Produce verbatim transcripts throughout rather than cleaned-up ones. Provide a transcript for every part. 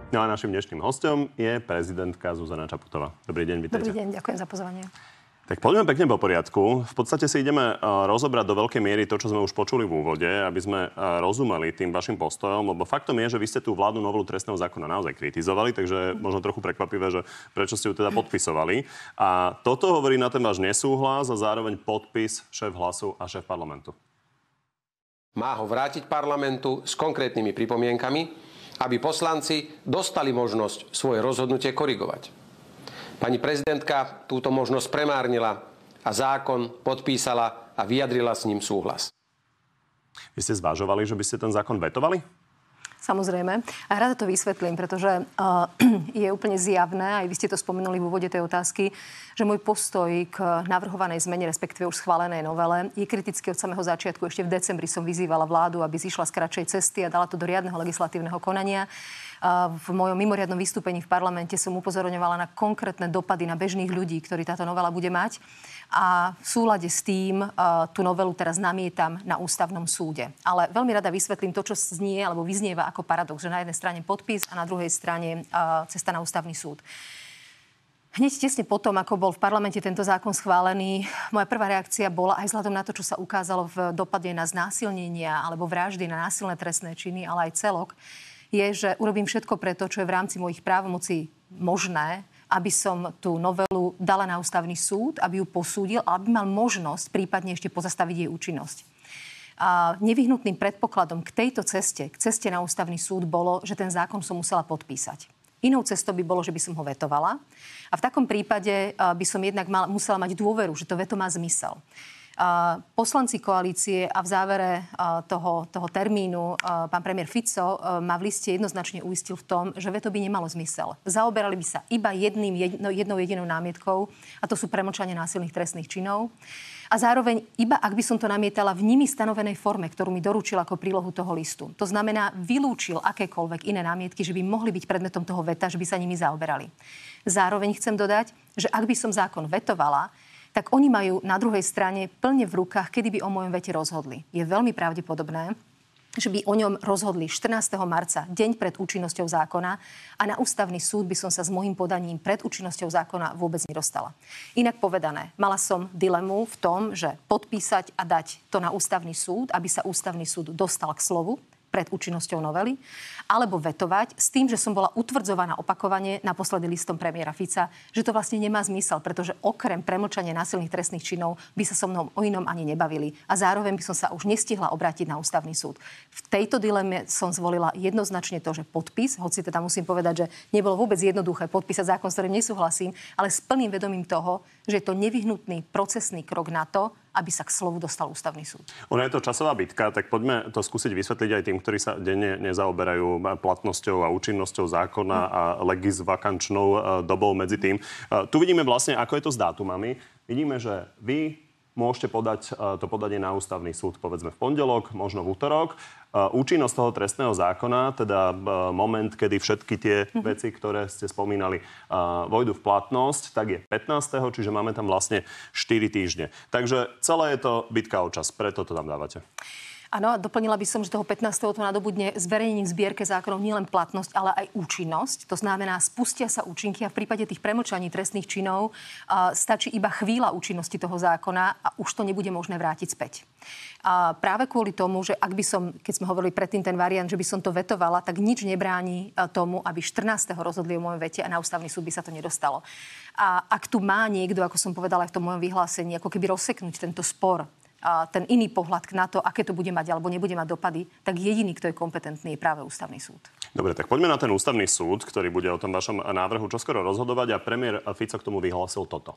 No a našim dnešným hosťom je prezidentka Zuzana Čaputová. Dobrý deň, vítajte. Dobrý deň, ďakujem za pozvanie. Tak poďme pekne po poriadku. V podstate si ideme rozobrať do veľkej miery to, čo sme už počuli v úvode, aby sme rozumeli tým vašim postojom, lebo faktom je, že vy ste tú vládnu novelu trestného zákona naozaj kritizovali, takže možno trochu prekvapivé, že prečo ste ju teda podpisovali. A toto hovorí na ten váš nesúhlas a zároveň podpis šéf Hlasu a šéf parlamentu. Má ho vrátiť parlamentu s konkrétnymi pripomienkami, aby poslanci dostali možnosť svoje rozhodnutie korigovať. Pani prezidentka túto možnosť premárnila a zákon podpísala a vyjadrila s ním súhlas. Vy ste zvažovali, že by ste ten zákon vetovali? Samozrejme. A rada to vysvetlím, pretože uh, je úplne zjavné, aj vy ste to spomenuli v úvode tej otázky, že môj postoj k navrhovanej zmene, respektíve už schválenej novele, je kritický od samého začiatku. Ešte v decembri som vyzývala vládu, aby zišla z kratšej cesty a dala to do riadneho legislatívneho konania. V mojom mimoriadnom vystúpení v parlamente som upozorňovala na konkrétne dopady na bežných ľudí, ktorí táto novela bude mať. A v súlade s tým tú novelu teraz namietam na ústavnom súde. Ale veľmi rada vysvetlím to, čo znie alebo vyznieva ako paradox, že na jednej strane podpis a na druhej strane cesta na ústavný súd. Hneď tesne potom, ako bol v parlamente tento zákon schválený, moja prvá reakcia bola aj vzhľadom na to, čo sa ukázalo v dopade na znásilnenia alebo vraždy, na násilné trestné činy, ale aj celok, je, že urobím všetko preto, čo je v rámci mojich právomocí možné, aby som tú novelu dala na ústavný súd, aby ju posúdil a aby mal možnosť prípadne ešte pozastaviť jej účinnosť. A nevyhnutným predpokladom k tejto ceste, k ceste na ústavný súd bolo, že ten zákon som musela podpísať. Inou cestou by bolo, že by som ho vetovala. A v takom prípade by som jednak mal, musela mať dôveru, že to veto má zmysel. Uh, poslanci koalície a v závere uh, toho, toho termínu uh, pán premiér Fico uh, ma v liste jednoznačne uistil v tom, že veto by nemalo zmysel. Zaoberali by sa iba jedným, jedno, jednou jedinou námietkou, a to sú premlčanie násilných trestných činov. A zároveň iba ak by som to namietala v nimi stanovenej forme, ktorú mi doručil ako prílohu toho listu. To znamená, vylúčil akékoľvek iné námietky, že by mohli byť predmetom toho veta, že by sa nimi zaoberali. Zároveň chcem dodať, že ak by som zákon vetovala, tak oni majú na druhej strane plne v rukách, kedy by o mojom vete rozhodli. Je veľmi pravdepodobné, že by o ňom rozhodli štrnásteho marca, deň pred účinnosťou zákona, a na ústavný súd by som sa s môjim podaním pred účinnosťou zákona vôbec nedostala. Inak povedané, mala som dilemu v tom, že podpísať a dať to na ústavný súd, aby sa ústavný súd dostal k slovu pred účinnosťou novely, alebo vetovať s tým, že som bola utvrdzovaná opakovane, naposledy listom premiéra Fica, že to vlastne nemá zmysel, pretože okrem premlčania násilných trestných činov by sa so mnou o inom ani nebavili. A zároveň by som sa už nestihla obrátiť na ústavný súd. V tejto dileme som zvolila jednoznačne to, že podpis, hoci teda musím povedať, že nebolo vôbec jednoduché podpísať zákon, s ktorým nesúhlasím, ale s plným vedomím toho, že je to nevyhnutný procesný krok na to, aby sa k slovu dostal ústavný súd. Ono je to časová bitka, tak poďme to skúsiť vysvetliť aj tým, ktorí sa denne nezaoberajú platnosťou a účinnosťou zákona a legisvakančnou dobou medzi tým. Tu vidíme vlastne, ako je to s dátumami. Vidíme, že vy môžete podať to podanie na ústavný súd, povedzme v pondelok, možno v útorok. Účinnosť toho trestného zákona, teda moment, kedy všetky tie mm-hmm. veci, ktoré ste spomínali, vojdu v platnosť, tak je pätnásteho čiže máme tam vlastne štyri týždne. Takže celé je to bitka o čas, preto to tam dávate. Áno, doplnila by som, že toho pätnásteho to nadobudne zverejnením v zbierke zákonov nielen platnosť, ale aj účinnosť. To znamená, spustia sa účinky a v prípade tých premlčaní trestných činov uh, stačí iba chvíľa účinnosti toho zákona a už to nebude možné vrátiť späť. A práve kvôli tomu, že ak by som, keď sme hovorili predtým ten variant, že by som to vetovala, tak nič nebráni tomu, aby štrnásteho rozhodli o mojom vete a na ústavný súd by sa to nedostalo. A ak tu má niekto, ako som povedala aj v tom mojom vyhlásení, ako keby rozseknúť tento spor, a ten iný pohľad na to, aké to bude mať alebo nebude mať dopady, tak jediný, kto je kompetentný, je práve ústavný súd. Dobre, tak poďme na ten ústavný súd, ktorý bude o tom vašom návrhu čoskoro rozhodovať, a premiér Fico k tomu vyhlásil toto.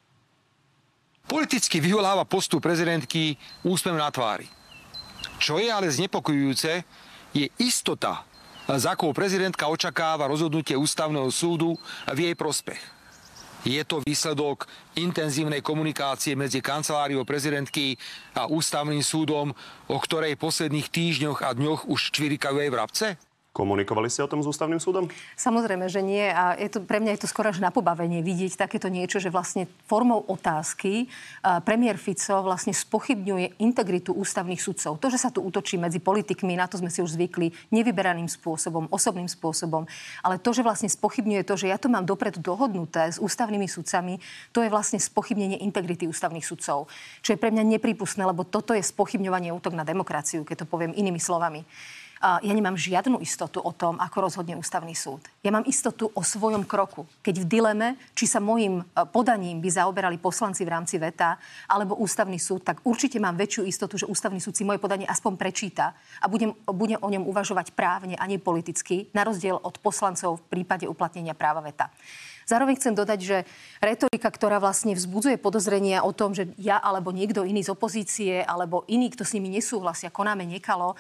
Politicky vyvoláva postup prezidentky úsmev na tvári. Čo je ale znepokojujúce, je istota, s akou prezidentka očakáva rozhodnutie ústavného súdu v jej prospech. Je to výsledok intenzívnej komunikácie medzi kanceláriou prezidentky a ústavným súdom, o ktorej v posledných týždňoch a dňoch už čvirikajú jej vrabce? Komunikovali ste o tom s ústavným súdom? Samozrejme, že nie. A je to, pre mňa je to skoro až na pobavenie vidieť takéto niečo, že vlastne formou otázky premiér Fico vlastne spochybňuje integritu ústavných sudcov. To, že sa tu útočí medzi politikmi, na to sme si už zvykli, nevyberaným spôsobom, osobným spôsobom. Ale to, že vlastne spochybňuje to, že ja to mám dopredu dohodnuté s ústavnými sudcami, to je vlastne spochybnenie integrity ústavných sudcov. Čo je pre mňa neprípustné, lebo toto je spochybňovanie, útok na demokraciu, keď to poviem inými slovami. Ja nemám žiadnu istotu o tom, ako rozhodne ústavný súd. Ja mám istotu o svojom kroku. Keď v dileme, či sa mojim podaním by zaoberali poslanci v rámci veta, alebo ústavný súd, tak určite mám väčšiu istotu, že ústavný súd si moje podanie aspoň prečíta a budem, budem o ňom uvažovať právne a nie politicky, na rozdiel od poslancov v prípade uplatnenia práva veta. Zároveň chcem dodať, že retorika, ktorá vlastne vzbudzuje podozrenia o tom, že ja alebo niekto iný z opozície, alebo iný, kto s nimi nesúhlasia, konáme nekalo.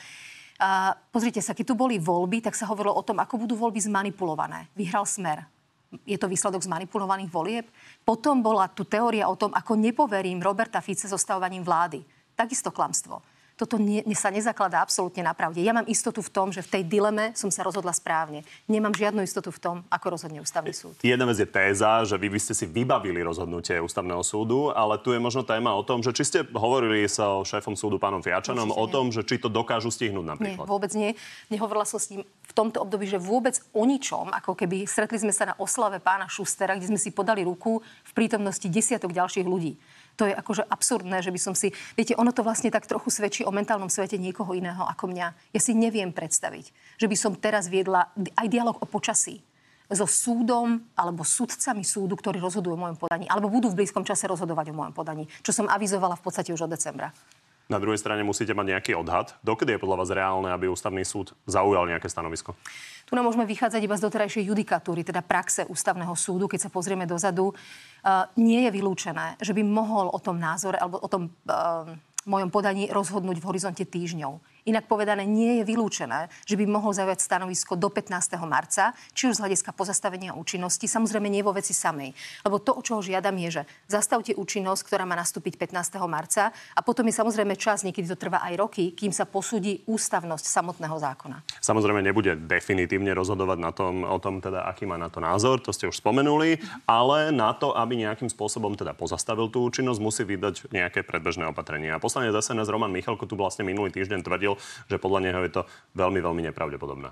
A pozrite sa, keď tu boli voľby, tak sa hovorilo o tom, ako budú voľby zmanipulované. Vyhral Smer. Je to výsledok zmanipulovaných volieb? Potom bola tu teória o tom, ako nepoverím Roberta Fica zostavovaním vlády. Takisto klamstvo. Toto nie, sa nezakladá absolútne na pravde. Ja mám istotu v tom, že v tej dileme som sa rozhodla správne. Nemám žiadnu istotu v tom, ako rozhodne ústavný súd. Jedna vec je téza, že vy by ste si vybavili rozhodnutie ústavného súdu, ale tu je možno téma o tom, že či ste hovorili sa o šéfom súdu pánom Fiačanom o tom, že či to dokážu stihnúť napríklad. Nie, vôbec nie. Nehovorila som s ním v tomto období, že vôbec o ničom, ako keby stretli sme sa na oslave pána Šustera, kde sme si podali ruku v prítomnosti desiatok ďalších ľudí. To je akože absurdné, že by som si... Viete, ono to vlastne tak trochu svedčí o mentálnom svete niekoho iného ako mňa. Ja si neviem predstaviť, že by som teraz viedla aj dialog o počasí so súdom alebo sudcami súdu, ktorí rozhodujú o mojom podaní, alebo budú v blízkom čase rozhodovať o mojom podaní, čo som avizovala v podstate už od decembra. Na druhej strane musíte mať nejaký odhad. Dokedy je podľa vás reálne, aby ústavný súd zaujal nejaké stanovisko? Tu nám môžeme vychádzať iba z doterajšej judikatúry, teda praxe ústavného súdu. Keď sa pozrieme dozadu, uh, nie je vylúčené, že by mohol o tom názore alebo o tom uh, mojom podaní rozhodnúť v horizonte týždňov. Inak povedané, nie je vylúčené, že by mohol zaujať stanovisko do pätnásteho marca, či už z hľadiska pozastavenia účinnosti, samozrejme nie vo veci samej. Lebo to, o čo ho žiadam, je, že zastavte účinnosť, ktorá má nastúpiť pätnásteho marca, a potom je samozrejme čas, niekedy to trvá aj roky, kým sa posúdi ústavnosť samotného zákona. Samozrejme nebude definitívne rozhodovať na tom, o tom, teda, aký má na to názor, to ste už spomenuli, ale na to, aby nejakým spôsobom teda pozastavil tú účinnosť, musí vydať nejaké predbežné opatrenia. A poslanec es en es Roman Michalko tu vlastne minulý týždeň tvrdil, že podľa neho je to veľmi, veľmi nepravdepodobné.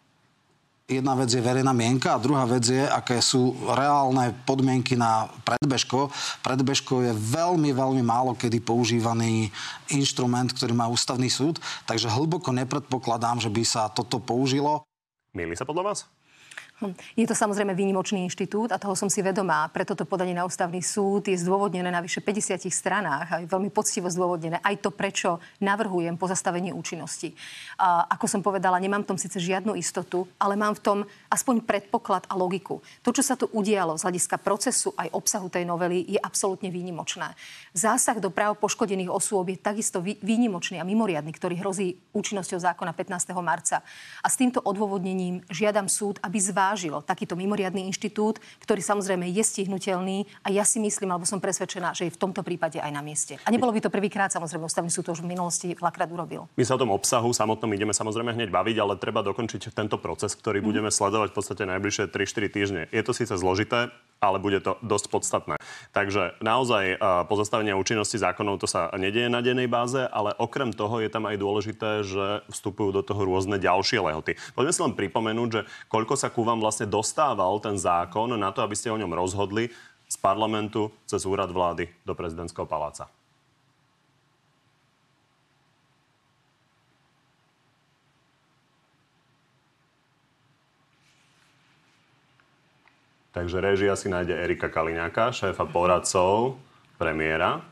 Jedna vec je verejná mienka a druhá vec je, aké sú reálne podmienky na predbežko. Predbežko je veľmi, veľmi málo kedy používaný inštrument, ktorý má ústavný súd, takže hlboko nepredpokladám, že by sa toto použilo. Mýli sa podľa vás? Je to samozrejme výnimočný inštitút a toho som si vedomá. Preto to podanie na ústavný súd je zdôvodnené na vyše päťdesiatich stranách a je veľmi poctivo zdôvodnené aj to, prečo navrhujem pozastavenie účinnosti. A ako som povedala, nemám v tom síce žiadnu istotu, ale mám v tom aspoň predpoklad a logiku. To, čo sa tu udialo z hľadiska procesu aj obsahu tej novely, je absolútne výnimočné. Zásah do práv poškodených osôb je takisto výnimočný a mimoriadny, ktorý hrozí účinnosťou zákona pätnásteho marca. A s týmto odôvodnením žiadam súd, aby zvážil takýto mimoriadny inštitút, ktorý samozrejme je stihnutelný a ja si myslím, alebo som presvedčená, že je v tomto prípade aj na mieste. A nebolo by to prvýkrát, samozrejme, ústavný súd to už v minulosti veľakrát urobil. My sa o tom obsahu samotnom ideme samozrejme hneď baviť, ale treba dokončiť tento proces, ktorý mm. budeme sledovať v podstate najbližšie tri štyri týždne. Je to síce zložité, ale bude to dosť podstatné. Takže naozaj pozastavenie účinnosti zákonov to sa nedieje na dennej báze, ale okrem toho je tam aj dôležité, že vstupujú do toho rôzne ďalšie lehoty. Poďme si len pripomenúť, že koľko sa ku vám vlastne dostával ten zákon na to, aby ste o ňom rozhodli z parlamentu cez úrad vlády do prezidentského paláca. Takže réžia si nájde Erika Kaliňáka, šéfa poradcov premiéra.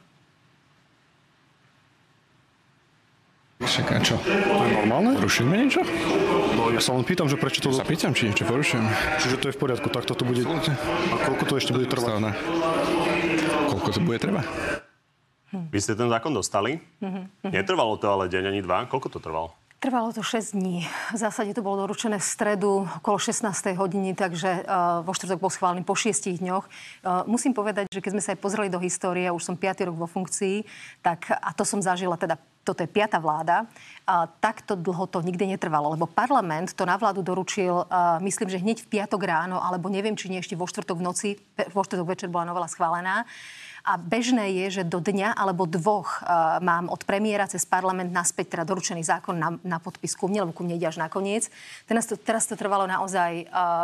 Však a čo? To je normálne? Porušujeme niečo? No ja sa len pýtam, že prečo to... Sa pýtam, či niečo porušujem. Čiže to je v poriadku, tak toto bude... A koľko to ešte bude trvať? Stavné. Koľko to bude trvať? Vy ste ten zákon dostali? Mm-hmm. Netrvalo to ale deň ani dva. Koľko to trvalo? Trvalo to šesť dní. V zásade to bolo doručené v stredu okolo šestnástej hodiny, takže uh, vo štvrtok bol schválený po šiestich dňoch. Uh, musím povedať, že keď sme sa aj pozreli do histórie, už som piaty rok vo funkcii, tak, a to som zažila teda toto je piata vláda, a takto dlho to nikdy netrvalo, lebo parlament to na vládu doručil, a myslím, že hneď v piatok ráno, alebo neviem, či nie ešte vo štvrtok v noci, vo štvrtok večer bola novela schválená. A bežné je, že do dňa alebo dvoch uh, mám od premiéra cez parlament naspäť teda doručený zákon na, na podpis ku mne, lebo ku mne ide až nakoniec. Teraz to, teraz to trvalo naozaj uh,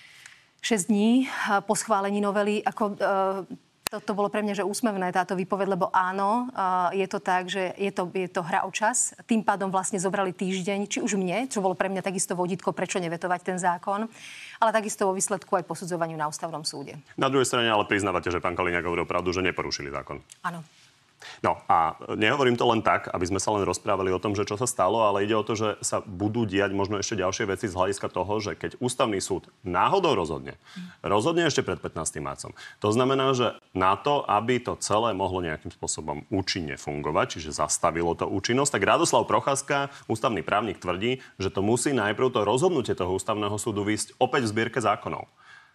šesť dní uh, po schválení novely. Ako... Uh, To, to bolo pre mňa, že úsmevné táto výpoveď, lebo áno, uh, je to tak, že je to, je to hra o čas. Tým pádom vlastne zobrali týždeň, či už mne, čo bolo pre mňa takisto vodítko, prečo nevetovať ten zákon, ale takisto vo výsledku aj posudzovaniu na ústavnom súde. Na druhej strane ale priznávate, že pán Kaliňák hovoril pravdu, že neporušili zákon. Áno. No a nehovorím to len tak, aby sme sa len rozprávali o tom, že čo sa stalo, ale ide o to, že sa budú diať možno ešte ďalšie veci z hľadiska toho, že keď ústavný súd náhodou rozhodne, rozhodne ešte pred pätnástym marcom. To znamená, že na to, aby to celé mohlo nejakým spôsobom účinne fungovať, čiže zastavilo to účinnosť, tak Radoslav Procházka, ústavný právnik, tvrdí, že to musí najprv to rozhodnutie toho ústavného súdu výjsť opäť v zbierke zákonov.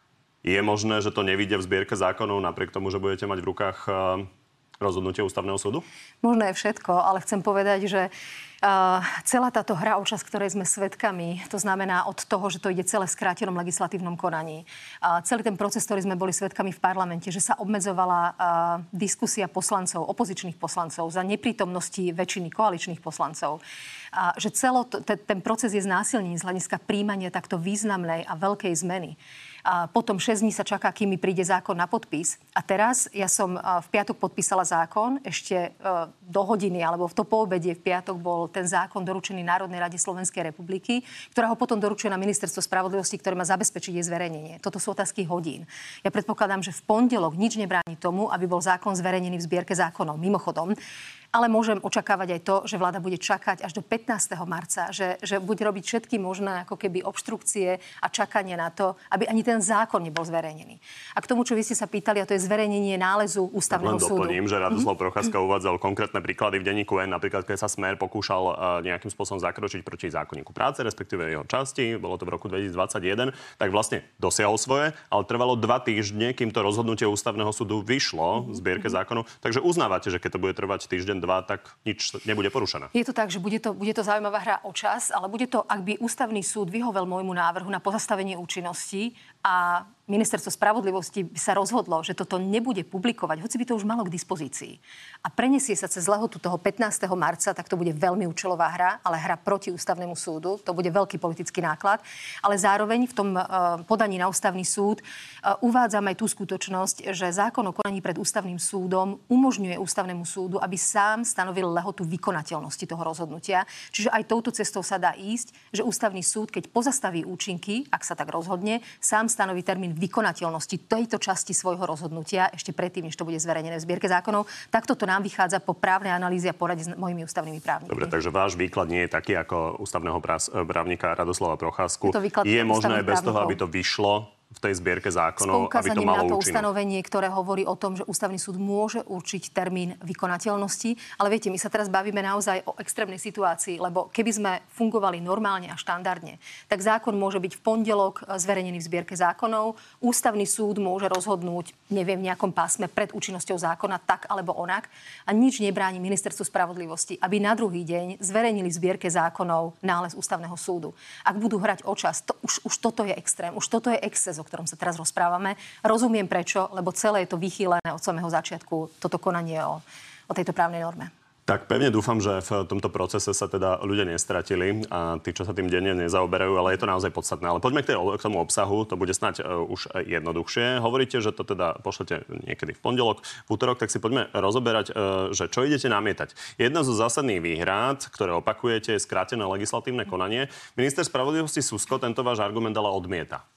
Je možné, že to nevyjde v zbierke zákonov napriek tomu, že budete mať v rukách rozhodnutie ústavného súdu? Možno je všetko, ale chcem povedať, že uh, celá táto hra o čas, ktorej sme svedkami, to znamená od toho, že to ide celé v skrátenom legislatívnom konaní. Uh, celý ten proces, ktorý sme boli svedkami v parlamente, že sa obmedzovala uh, diskusia poslancov, opozičných poslancov za neprítomnosti väčšiny koaličných poslancov. A že celo to, te, ten proces je znásilnený z hľadiska príjmania takto významnej a veľkej zmeny. A potom šesť dní sa čaká, kým mi príde zákon na podpis. A teraz ja som v piatok podpísala zákon, ešte do hodiny, alebo v to poobedie v piatok bol ten zákon doručený Národnej rade Slovenskej republiky, ktorá ho potom doručuje na Ministerstvo spravodlivosti, ktoré má zabezpečiť jej zverejnenie. Toto sú otázky hodín. Ja predpokladám, že v pondelok nič nebráni tomu, aby bol zákon zverejnený v zbierke zákonov. Mimochodom, ale môžem očakávať aj to, že vláda bude čakať až do pätnásteho marca, že, že bude robiť všetky možné ako keby obštrukcie a čakanie na to, aby ani ten zákon nebol zverejnený. A k tomu, čo vy ste sa pýtali, a to je zverejnenie nálezu ústavného súdu. Len doplním, že Radoslav Procházka mm-hmm. uvádzal konkrétne príklady v denníku N, napríklad keď sa Smer pokúšal uh, nejakým spôsobom zakročiť proti zákonníku práce, respektíve jeho časti, bolo to v roku dvetisícdvadsaťjeden, tak vlastne dosiahol svoje, ale trvalo dva týždne, kým to rozhodnutie ústavného súdu vyšlo v zbierke zákonov. Takže uznávate, že keď to bude trvať týždeň dva, tak nič nebude porušené. Je to tak, že bude to, bude to zaujímavá hra o čas, ale bude to, ak by ústavný súd vyhovel môjmu návrhu na pozastavenie účinnosti a Ministerstvo spravodlivosti by sa rozhodlo, že toto nebude publikovať, hoci by to už malo k dispozícii. A prenesie sa cez lehotu toho pätnásteho marca, tak to bude veľmi účelová hra, ale hra proti ústavnému súdu. To bude veľký politický náklad. Ale zároveň v tom uh, podaní na ústavný súd uh, uvádzam aj tú skutočnosť, že zákon o konaní pred ústavným súdom umožňuje ústavnému súdu, aby sám stanovil lehotu vykonateľnosti toho rozhodnutia. Čiže aj touto cestou sa dá ísť, že ústavný súd, keď pozastaví účinky, ak sa tak rozhodne, sám stanoví termín vykonateľnosti tejto časti svojho rozhodnutia ešte predtým, než to bude zverejnené v zbierke zákonov. Takto to nám vychádza po právnej analýze a porade s mojimi ústavnými právnikmi. Dobre, takže váš výklad nie je taký ako ústavného právnika Radoslava Procházku. Je, je možné bez toho, aby to vyšlo v tej zbierke zákonov, aby to malo na to účinnosť. Ustanovenie, ktoré hovorí o tom, že ústavný súd môže určiť termín vykonateľnosti. Ale viete, my sa teraz bavíme naozaj o extrémnej situácii, lebo keby sme fungovali normálne a štandardne, tak zákon môže byť v pondelok zverejnený v zbierke zákonov. Ústavný súd môže rozhodnúť, neviem, v nejakom pásme pred účinnosťou zákona tak alebo onak. A nič nebráni Ministerstvu spravodlivosti, aby na druhý deň zverejnili v zbierke zákonov nález ústavného súdu. Ak budú hrať o čas, to, už, už toto je extrém, už toto je exces, o ktorom sa teraz rozprávame. Rozumiem prečo, lebo celé je to vychýlené od samého začiatku, toto konanie o, o tejto právnej norme. Tak pevne dúfam, že v tomto procese sa teda ľudia nestratili a tí, čo sa tým denne nezaoberajú, ale je to naozaj podstatné. Ale poďme k, tej, k tomu obsahu, to bude snáď uh, už jednoduchšie. Hovoríte, že to teda pošlete niekedy v pondelok, v útorok, tak si poďme rozoberať, uh, že čo idete namietať. Jedna zo zásadných výhrad, ktoré opakujete, je skrátené legislatívne konanie. Minister spravodlivosti Susko tento váš argument ale odmieta.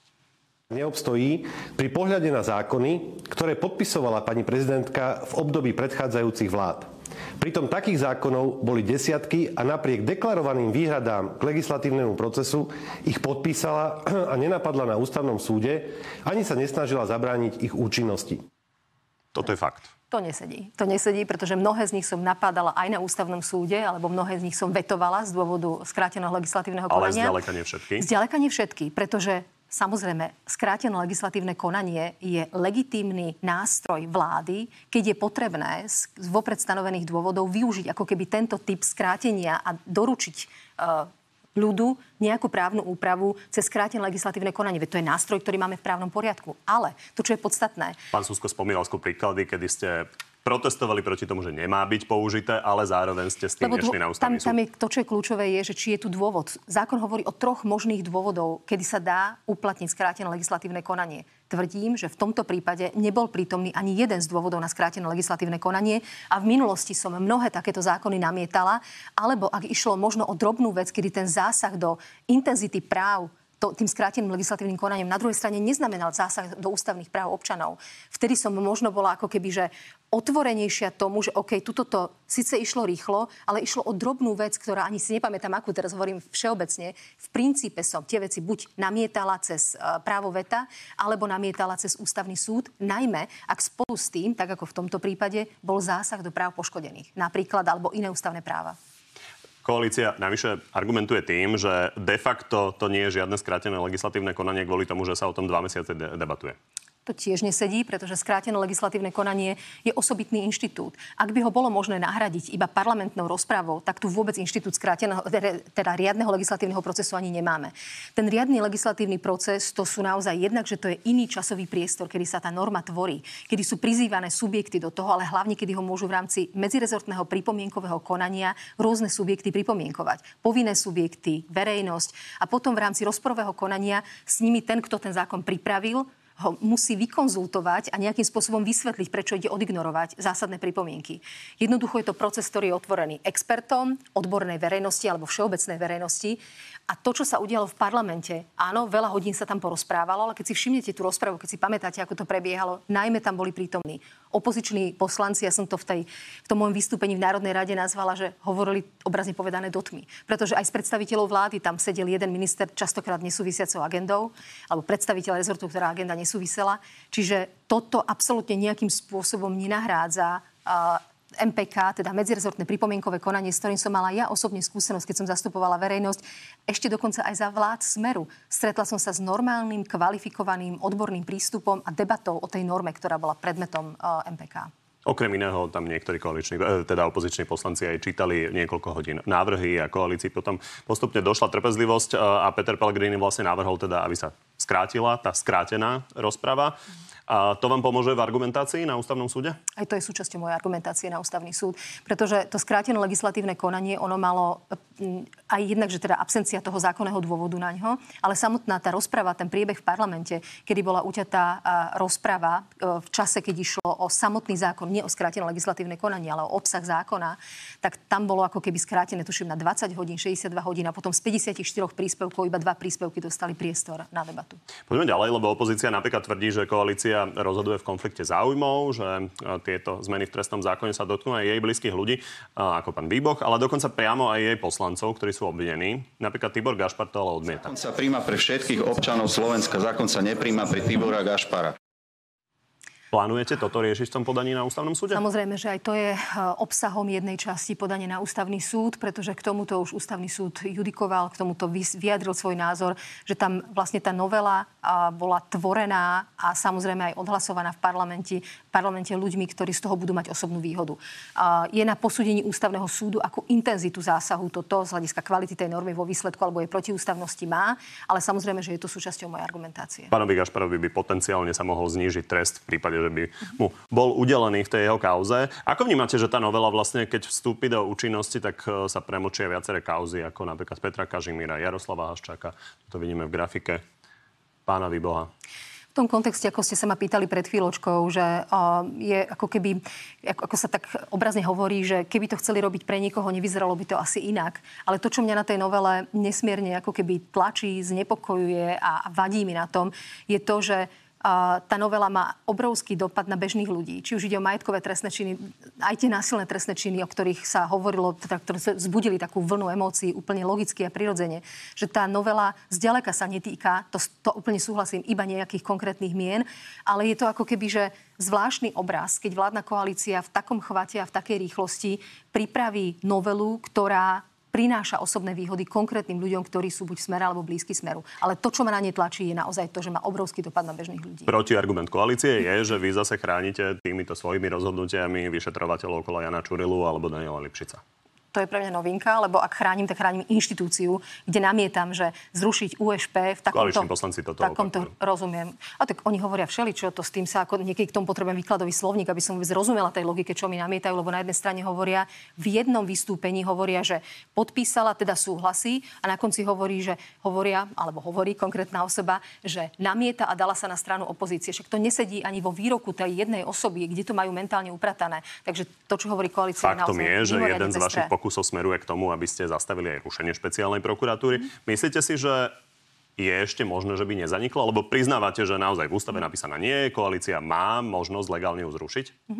Neobstojí pri pohľade na zákony, ktoré podpisovala pani prezidentka v období predchádzajúcich vlád. Pritom takých zákonov boli desiatky a napriek deklarovaným výhradám k legislatívnemu procesu ich podpísala a nenapadla na ústavnom súde, ani sa nesnažila zabrániť ich účinnosti. Toto je fakt. To nesedí. To nesedí, pretože mnohé z nich som napádala aj na ústavnom súde, alebo mnohé z nich som vetovala z dôvodu skráteného legislatívneho konania. Ale zďaleka nie všetky. Zďaleka nie všetky, pretože Samozrejme, skrátené legislatívne konanie je legitímny nástroj vlády, keď je potrebné z vopred stanovených dôvodov využiť ako keby tento typ skrátenia a doručiť uh, ľudu nejakú právnu úpravu cez skrátené legislatívne konanie. Veď to je nástroj, ktorý máme v právnom poriadku. Ale to, čo je podstatné... Pán Susko spomínal skôr príklady, kedy ste protestovali proti tomu, že nemá byť použité, ale zároveň ste s tým nešli na ústavný súd. Tam je, to, čo je kľúčové, je, že či je tu dôvod. Zákon hovorí o troch možných dôvodov, kedy sa dá uplatniť skrátené legislatívne konanie. Tvrdím, že v tomto prípade nebol prítomný ani jeden z dôvodov na skrátené legislatívne konanie a v minulosti som mnohé takéto zákony namietala, alebo ak išlo možno o drobnú vec, kedy ten zásah do intenzity práv to, tým skráteným legislatívnym konaním na druhej strane neznamenal zásah do ústavných práv občanov. Vtedy som možno bola ako keby, že otvorenejšia tomu, že OK, tuto to síce išlo rýchlo, ale išlo o drobnú vec, ktorá ani si nepamätám, akú teraz hovorím všeobecne. V princípe som tie veci buď namietala cez uh, právo veta, alebo namietala cez ústavný súd, najmä ak spolu s tým, tak ako v tomto prípade, bol zásah do práv poškodených. Napríklad, alebo iné ústavné práva. Koalícia navyše argumentuje tým, že de facto to nie je žiadne skrátené legislatívne konanie kvôli tomu, že sa o tom dva mesiace de- debatuje. To tiež nesedí, pretože skrátené legislatívne konanie je osobitný inštitút. Ak by ho bolo možné nahradiť iba parlamentnou rozprávou, tak tu vôbec inštitút skráteného, teda riadneho legislatívneho procesu ani nemáme. Ten riadny legislatívny proces, to sú naozaj jednak, že to je iný časový priestor, kedy sa tá norma tvorí, kedy sú prizývané subjekty do toho, ale hlavne kedy ho môžu v rámci medzirezortného pripomienkového konania rôzne subjekty pripomienkovať. Povinné subjekty, verejnosť a potom v rámci rozporového konania s nimi ten, kto ten zákon pripravil, ho musí vykonzultovať a nejakým spôsobom vysvetliť, prečo ide odignorovať zásadné pripomienky. Jednoducho je to proces, ktorý je otvorený expertom, odbornej verejnosti alebo všeobecnej verejnosti. A to, čo sa udialo v parlamente, áno, veľa hodín sa tam porozprávalo, ale keď si všimnete tú rozpravu, keď si pamätáte, ako to prebiehalo, najmä tam boli prítomní opoziční poslanci, ja som to v, tej, v tom môjom vystúpení v Národnej rade nazvala, že hovorili obrazne povedané do tmy. Pretože aj z predstaviteľov vlády tam sedel jeden minister častokrát nesúvisiacou agendou, alebo predstaviteľ rezortu, ktorá agenda nesúvisela. Čiže toto absolútne nejakým spôsobom nenahrádza uh, em pé ká, teda medzirezortné pripomienkové konanie, s ktorým som mala ja osobne skúsenosť, keď som zastupovala verejnosť, ešte dokonca aj za vlád Smeru. Stretla som sa s normálnym, kvalifikovaným, odborným prístupom a debatou o tej norme, ktorá bola predmetom uh, em pé ká. Okrem iného, tam niektorí koaliční, teda opoziční poslanci aj čítali niekoľko hodín návrhy a koalícii potom postupne došla trpezlivosť a Peter Pellegrini vlastne navrhol teda, aby sa skrátila tá skrátená rozprava. A to vám pomôže v argumentácii na ústavnom súde? Aj to je súčasťou mojej argumentácie na ústavný súd, pretože to skrátené legislatívne konanie, ono malo aj jednak, že teda absencia toho zákonného dôvodu na ňo, ale samotná tá rozprava, ten priebeh v parlamente, kedy bola uťatá rozprava v čase, keď išlo o samotný zákon, nie o skrátené legislatívne konanie, ale o obsah zákona, tak tam bolo ako keby skrátené, tuším, na dvadsať hodín, šesťdesiatdva hodín a potom z päťdesiatštyri príspevkov iba dva príspevky dostali priestor na debatu. Poďme ďalej, lebo opozícia napríklad tvrdí, že koalícia rozhoduje v konflikte záujmov, že tieto zmeny v trestnom zákone sa dotknú aj jej blízkych ľudí, ako pán Výboch, ale dokonca priamo aj jej poslancov, ktorí sú obvinení. Napríklad Tibor Gašpar to ale odmieta. Zákon sa príjma pre všetkých občanov Slovenska, zákon sa nepríjma pre Tibora Gašpara. Plánujete toto riešiť v tom podaní na ústavnom súde? Samozrejme, že aj to je obsahom jednej časti podania na ústavný súd, pretože k tomuto už ústavný súd judikoval, k tomuto vyjadril svoj názor, že tam vlastne tá novela bola tvorená a samozrejme aj odhlasovaná v parlamente, v parlamente ľuďmi, ktorí z toho budú mať osobnú výhodu. Je na posúdení ústavného súdu, akú intenzitu zásahu toto z hľadiska kvality tej normy vo výsledku alebo jej protiústavnosti má, ale samozrejme, že je to súčasťou mojej argumentácie. Pánovi Gašparovi by potenciálne sa mohol znížiť trest v prípade, že by mu bol udelený v tej jeho kauze. Ako vnímate, že tá novela vlastne, keď vstúpi do účinnosti, tak sa premočia viaceré kauzy, ako napríklad Petra Kažimíra, Jaroslava Haščáka. To vidíme v grafike pána Výboha. V tom kontexte, ako ste sa ma pýtali pred chvíľočkou, že uh, je ako keby, ako, ako sa tak obrazne hovorí, že keby to chceli robiť pre niekoho, nevyzeralo by to asi inak. Ale to, čo mňa na tej novele nesmierne ako keby tlačí, znepokojuje a, a vadí mi na tom, je to, že Uh, tá novela má obrovský dopad na bežných ľudí. Či už ide o majetkové trestné činy, aj tie násilné trestné činy, o ktorých sa hovorilo, teda, ktoré vzbudili takú vlnu emócií úplne logicky a prirodzene, že tá novela zďaleka sa netýka, to, to úplne súhlasím, iba nejakých konkrétnych mien, ale je to ako keby, že zvláštny obraz, keď vládna koalícia v takom chvate a v takej rýchlosti pripraví novelu, ktorá prináša osobné výhody konkrétnym ľuďom, ktorí sú buď v Smere alebo blízky Smeru. Ale to, čo ma na ne tlačí, je naozaj to, že má obrovský dopad na bežných ľudí. Protiargument koalície je, že vy zase chránite týmito svojimi rozhodnutiami vyšetrovateľov okolo Jana Čurilu alebo Daniela Lipšica. To je pre mňa novinka, lebo ak chránim, tak chránim inštitúciu, kde namietam, že zrušiť ú es pé v takomto... Koaliční poslanci toto takomto rozumiem. A tak oni hovoria všeličo, to s tým sa ako niekedy k tomu potrebujem výkladový slovník, aby som vôbec rozumela tej logike, čo mi namietajú, lebo na jednej strane hovoria, v jednom vystúpení hovoria, že podpísala, teda súhlasí, a na konci hovorí, že hovoria, alebo hovorí konkrétna osoba, že namieta a dala sa na stranu opozície. Však to nesedí ani vo výroku tej jednej osoby, kde to majú mentálne upratané. Takže to, čo hovorí koalícia, faktom je, že jeden z vašich pokusov pokusov smeruje k tomu, aby ste zastavili aj rušenie špeciálnej prokuratúry. Mm. Myslíte si, že je ešte možné, že by nezaniklo? Lebo priznávate, že naozaj v ústave napísaná nie je, koalícia má možnosť legálne ju zrušiť? Mm.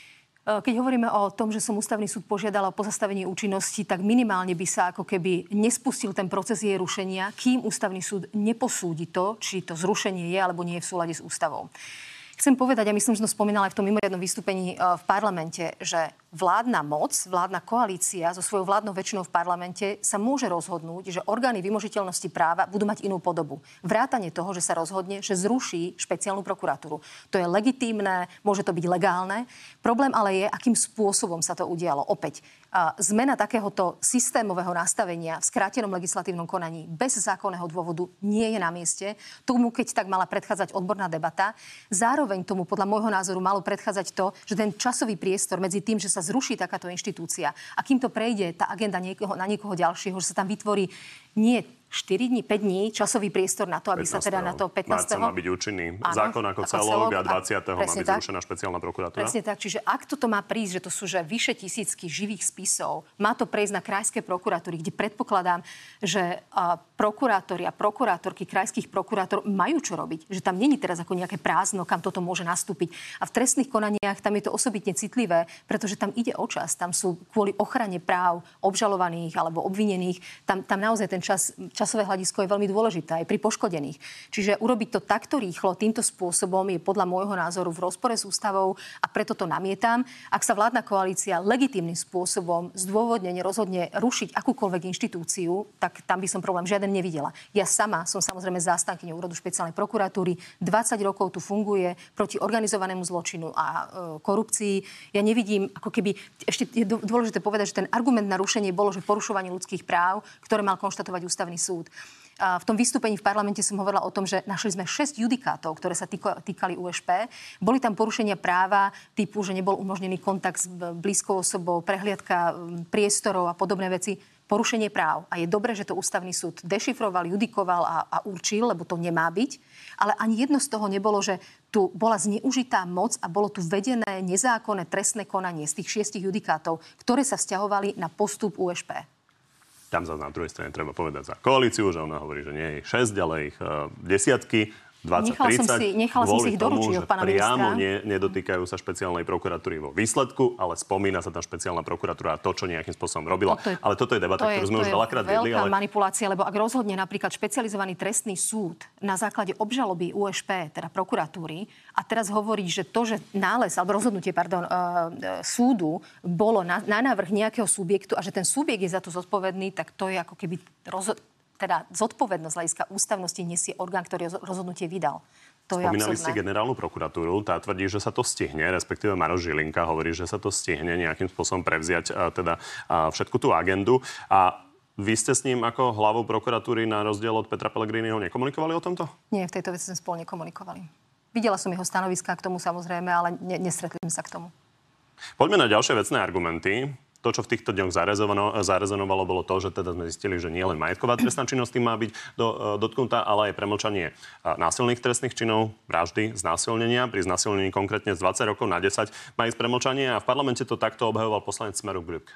Keď hovoríme o tom, že som ústavný súd požiadala o pozastavenie účinnosti, tak minimálne by sa ako keby nespustil ten proces jej rušenia, kým ústavný súd neposúdi to, či to zrušenie je alebo nie je v súlade s ústavou. Chcem povedať, a myslím, že som spomínala aj v tom mimoriadnom vystúpení v parlamente, že vládna moc, vládna koalícia so svojou vládnou väčšinou v parlamente sa môže rozhodnúť, že orgány vymožiteľnosti práva budú mať inú podobu. Vrátane toho, že sa rozhodne, že zruší špeciálnu prokuratúru. To je legitímne, môže to byť legálne. Problém ale je, akým spôsobom sa to udialo. Opäť, zmena takéhoto systémového nastavenia v skrátenom legislatívnom konaní bez zákonného dôvodu nie je na mieste. Tomu, keď tak mala predchádzať odborná debata. Zároveň tomu, podľa môjho názoru, malo predchádzať to, že ten časový priestor medzi tým, že sa zruší takáto inštitúcia a kým to prejde tá agenda niekoho, na niekoho ďalšieho, že sa tam vytvorí nie štyri dní, päť dní časový priestor na to, aby sa teda na to pätnásteho Marca má byť účinný zákon ako celok a dvadsiateho má byť zrušená špeciálna prokuratúra. Presne tak, čiže ak toto má prísť, že to sú že vyše tisícky živých spisov, má to prejsť na krajské prokuratúry, kde predpokladám, že uh, prokurátori a prokurátorky krajských prokurátorov majú čo robiť, že tam není teraz ako nejaké prázdno, kam toto môže nastúpiť. A v trestných konaniach tam je to osobitne citlivé, pretože tam ide o čas, tam sú kvôli ochrane práv obžalovaných alebo obvinených, tam, tam naozaj ten čas časové hľadisko je veľmi dôležité aj pri poškodených. Čiže urobiť to takto rýchlo, týmto spôsobom je podľa môjho názoru v rozpore s ústavou a preto to namietam. Ak sa vládna koalícia legitímnym spôsobom zdôvodnene rozhodne rušiť akúkoľvek inštitúciu, tak tam by som problém žiaden nevidela. Ja sama som samozrejme zástankyňou úradu špeciálnej prokuratúry. dvadsať rokov tu funguje proti organizovanému zločinu a e, korupcii. Ja nevidím, ako keby ešte je dôležité povedať, že ten argument na rušenie bolo, že porušovanie ľudských práv, ktoré mal konštatovať ústavný súd. A v tom vystúpení v parlamente som hovorila o tom, že našli sme šesť judikátov, ktoré sa týkali ú es pé. Boli tam porušenia práva typu, že nebol umožnený kontakt s blízkou osobou, prehliadka priestorov a podobné veci. Porušenie práv. A je dobré, že to ústavný súd dešifroval, judikoval a, a určil, lebo to nemá byť. Ale ani jedno z toho nebolo, že tu bola zneužitá moc a bolo tu vedené nezákonné trestné konanie z tých šiestich judikátov, ktoré sa vzťahovali na postup ú es pé. Tam zase na druhej strane treba povedať za koalíciu, že ona hovorí, že nie je šesť, ale ich uh, desiatky, dvadsať, tridsať. Nechala som si ich doručiť od pána ministra. Priamo ne, nedotýkajú sa špeciálnej prokuratúry vo výsledku, ale spomína sa tam špeciálna prokuratúra a to, čo nejakým spôsobom robila. Toto je, ale toto je debata, to ktorú sme už veľakrát viedli. To je veľká ale... manipulácia, lebo ak rozhodne napríklad špecializovaný trestný súd na základe obžaloby ú es pé, teda prokuratúry, a teraz hovorí, že to, že nález, alebo rozhodnutie, pardon, uh, súdu bolo na, na návrh nejakého subjektu a že ten subjekt je za to zodpovedný, tak to je ako keby rozhod- teda zodpovednosť hľadiska ústavnosti nesie orgán, ktorý rozhodnutie vydal. To Spomínali ste generálnu prokuratúru, tá tvrdí, že sa to stihne, respektíve Maroš Žilinka hovorí, že sa to stihne nejakým spôsobom prevziať a, teda a všetku tú agendu. A vy ste s ním ako hlavou prokuratúry na rozdiel od Petra Pellegriniho nekomunikovali o tomto? Nie, v tejto veci sme spolu nekomunikovali. Videla som jeho stanoviská k tomu samozrejme, ale ne- nestretli sme sa k tomu. Poďme na ďalšie vecné argumenty. To, čo v týchto dňoch zarezonovalo, bolo to, že teda sme zistili, že nie len majetková trestná činnosť tým má byť do, dotknutá, ale aj premlčanie násilných trestných činov, vraždy, znásilnenia. Pri znásilnení konkrétne z dvadsať rokov na desať má ísť premlčanie a v parlamente to takto obhajoval poslanec Smeru Grübk.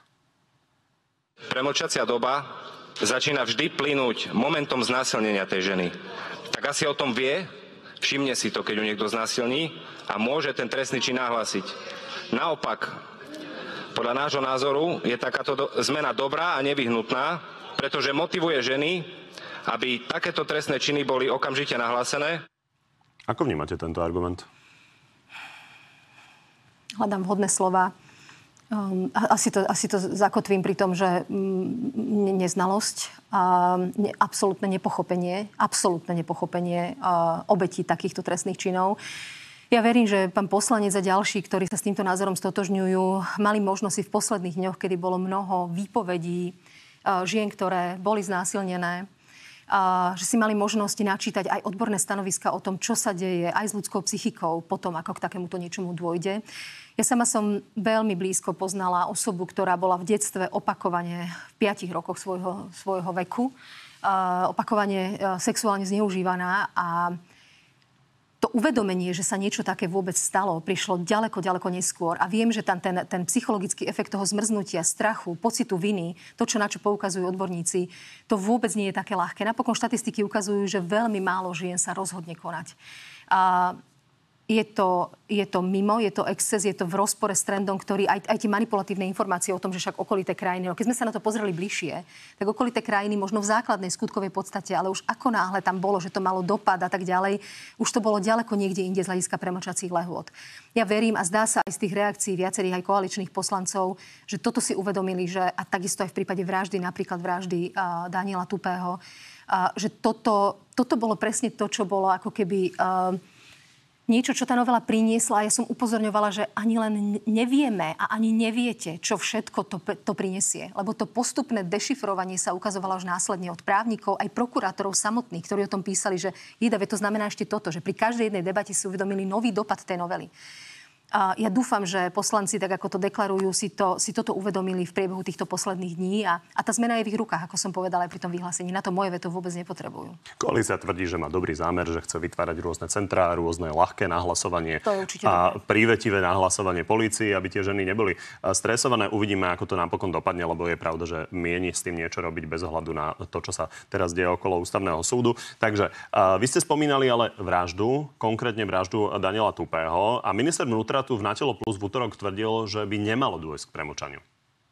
Premlčacia doba začína vždy plynúť momentom znásilnenia tej ženy. Tak asi o tom vie, všimne si to, keď ju niekto znásilní a môže ten trestný čin nahlásiť. Naopak, podľa nášho názoru je takáto do- zmena dobrá a nevyhnutná, pretože motivuje ženy, aby takéto trestné činy boli okamžite nahlásené. Ako vnímate tento argument? Hľadám vhodné slova. Um, asi, to, asi to zakotvím pri tom, že mm, neznalosť, uh, ne, absolútne nepochopenie, absolútne nepochopenie uh, obetí takýchto trestných činov. Ja verím, že pán poslanec a ďalší, ktorí sa s týmto názorom stotožňujú, mali možnosť si v posledných dňoch, kedy bolo mnoho výpovedí uh, žien, ktoré boli znásilnené, uh, že si mali možnosť načítať aj odborné stanoviska o tom, čo sa deje aj s ľudskou psychikou potom, ako k takémuto niečomu dôjde. Ja sama som veľmi blízko poznala osobu, ktorá bola v detstve opakovane v piatich rokoch svojho, svojho veku, uh, opakovane uh, sexuálne zneužívaná a to uvedomenie, že sa niečo také vôbec stalo, prišlo ďaleko, ďaleko neskôr. A viem, že tam ten, ten psychologický efekt toho zmrznutia, strachu, pocitu viny, to, čo na čo poukazujú odborníci, to vôbec nie je také ľahké. Napokon štatistiky ukazujú, že veľmi málo žien sa rozhodne konať. A Je to, je to mimo, je to exces, je to v rozpore s trendom, ktorý aj, aj tie manipulatívne informácie o tom, že však okolité krajiny, no keď sme sa na to pozreli bližšie, tak okolité krajiny možno v základnej skutkovej podstate, ale už ako náhle tam bolo, že to malo dopad a tak ďalej, už to bolo ďaleko niekde inde z hľadiska premlčacích lehôd. Ja verím a zdá sa aj z tých reakcií viacerých aj koaličných poslancov, že toto si uvedomili, že a takisto aj v prípade vraždy, napríklad vraždy uh, Daniela Tupého, uh, že toto, toto bolo presne to, čo bolo ako keby Uh, niečo, čo tá novela priniesla, a ja som upozorňovala, že ani len nevieme a ani neviete, čo všetko to, to prinesie. Lebo to postupné dešifrovanie sa ukazovalo už následne od právnikov, aj prokurátorov samotných, ktorí o tom písali, že jeda, to znamená ešte toto, že pri každej jednej debate si uvedomili nový dopad tej novely. A ja dúfam, že poslanci, tak ako to deklarujú, si, to, si toto uvedomili v priebehu týchto posledných dní a, a tá zmena je v ich rukách, ako som povedala aj pri tom vyhlásení. Na to moje veto vôbec nepotrebujú. Koalícia tvrdí, že má dobrý zámer, že chce vytvárať rôzne centrá, rôzne ľahké nahlasovanie a prívetivé nahlasovanie polícii, aby tie ženy neboli stresované. Uvidíme, ako to napokon dopadne, lebo je pravda, že mieni s tým niečo robiť bez ohľadu na to, čo sa teraz deje okolo ústavného súdu. Takže uh, vy ste spomínali ale vraždu, konkrétne vraždu Daniela Tupého a minister vnútra tu v Na telo plus v útorok tvrdil, že by nemalo dôjsť k premlčaniu.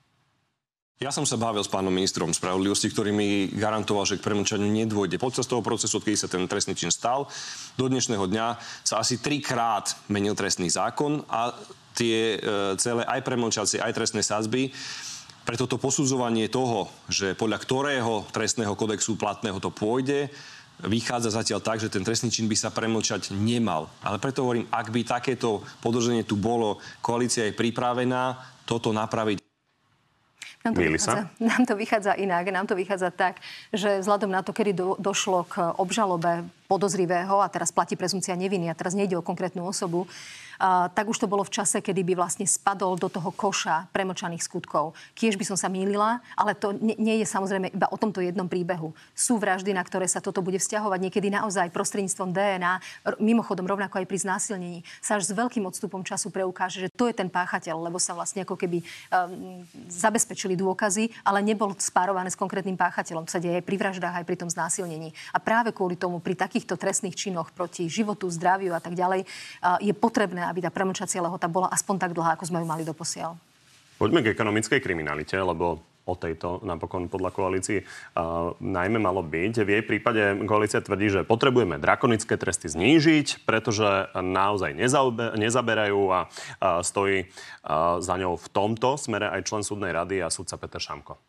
Ja som sa bavil s pánom ministrom spravodlivosti, ktorý mi garantoval, že k premlčaniu nedôjde. Počas toho procesu, odkedy sa ten trestný čin stal, do dnešného dňa sa asi trikrát menil trestný zákon a tie e, celé aj premlčacie, aj trestné sadzby. Preto to posudzovanie toho, že podľa ktorého trestného kodexu platného to pôjde, vychádza zatiaľ tak, že ten trestný čin by sa premlčať nemal. Ale preto hovorím, ak by takéto podozrenie tu bolo, koalícia je pripravená toto napraviť. Nám to, vychádza, nám to vychádza inak. Nám to vychádza tak, že vzhľadom na to, kedy do, došlo k obžalobe podozrivého a teraz platí prezumcia neviny a teraz nejde o konkrétnu osobu, Uh, tak už to bolo v čase, kedy by vlastne spadol do toho koša premlčaných skutkov. Kiež by som sa mýlila, ale to nie, nie je samozrejme iba o tomto jednom príbehu. Sú vraždy, na ktoré sa toto bude vzťahovať niekedy naozaj prostredníctvom dé en á, r- mimochodom rovnako aj pri znásilnení, sa až s veľkým odstupom času preukáže, že to je ten páchateľ, lebo sa vlastne ako keby um, zabezpečili dôkazy, ale nebol spárované s konkrétnym páchateľom. To sa deje aj pri vraždách, aj pri tom znásilnení. A práve kvôli tomu pri takýchto trestných činoch proti životu, zdraviu a tak ďalej uh, je potrebné, aby tá premlčacia lehota bola aspoň tak dlhá, ako sme ju mali doposiaľ. Poďme k ekonomickej kriminalite, lebo o tejto napokon podľa koalícii uh, najmä malo byť. V jej prípade koalícia tvrdí, že potrebujeme drakonické tresty znížiť, pretože naozaj nezaobe- nezaberajú a uh, stojí uh, za ňou v tomto smere aj člen súdnej rady a sudca Peter Šamko.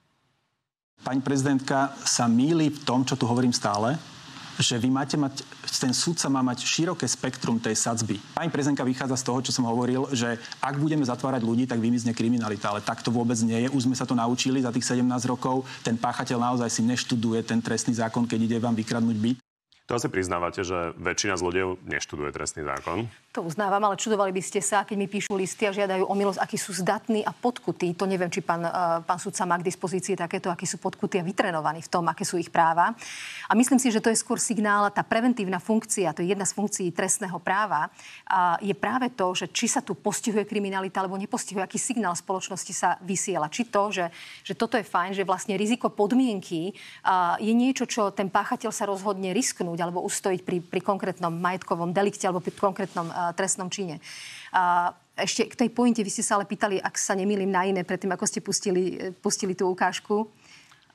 Pani prezidentka sa mýli v tom, čo tu hovorím stále, že vy máte mať, ten súdca má mať široké spektrum tej sadzby. Pani prezidentka vychádza z toho, čo som hovoril, že ak budeme zatvárať ľudí, tak vymizne kriminalita, ale tak to vôbec nie je. Už sme sa to naučili za tých sedemnásť rokov. Ten páchateľ naozaj si neštuduje ten trestný zákon, keď ide vám vykradnúť byt. To asi priznávate, že väčšina zlodejov neštuduje trestný zákon? To uznávam, ale čudovali by ste sa, keď mi píšu listy a žiadajú o milosť, akí sú zdatní a podkutí. To neviem, či pán, uh, pán sudca má k dispozícii takéto, akí sú podkutí a vytrenovaní v tom, aké sú ich práva. A myslím si, že to je skôr signál, tá preventívna funkcia, to je jedna z funkcií trestného práva, uh, je práve to, že či sa tu postihuje kriminalita, alebo nepostihuje, aký signál spoločnosti sa vysiela. Či to, že, že toto je fajn, že vlastne riziko podmienky uh, je niečo, čo ten páchateľ sa rozhodne risknúť alebo ustojiť pri, pri konkrétnom majetkovom delikte alebo pri konkrétnom uh, trestnom čine. Uh, ešte k tej pointe, vy ste sa ale pýtali, ak sa nemýlim na iné, predtým ako ste pustili, pustili tú ukážku.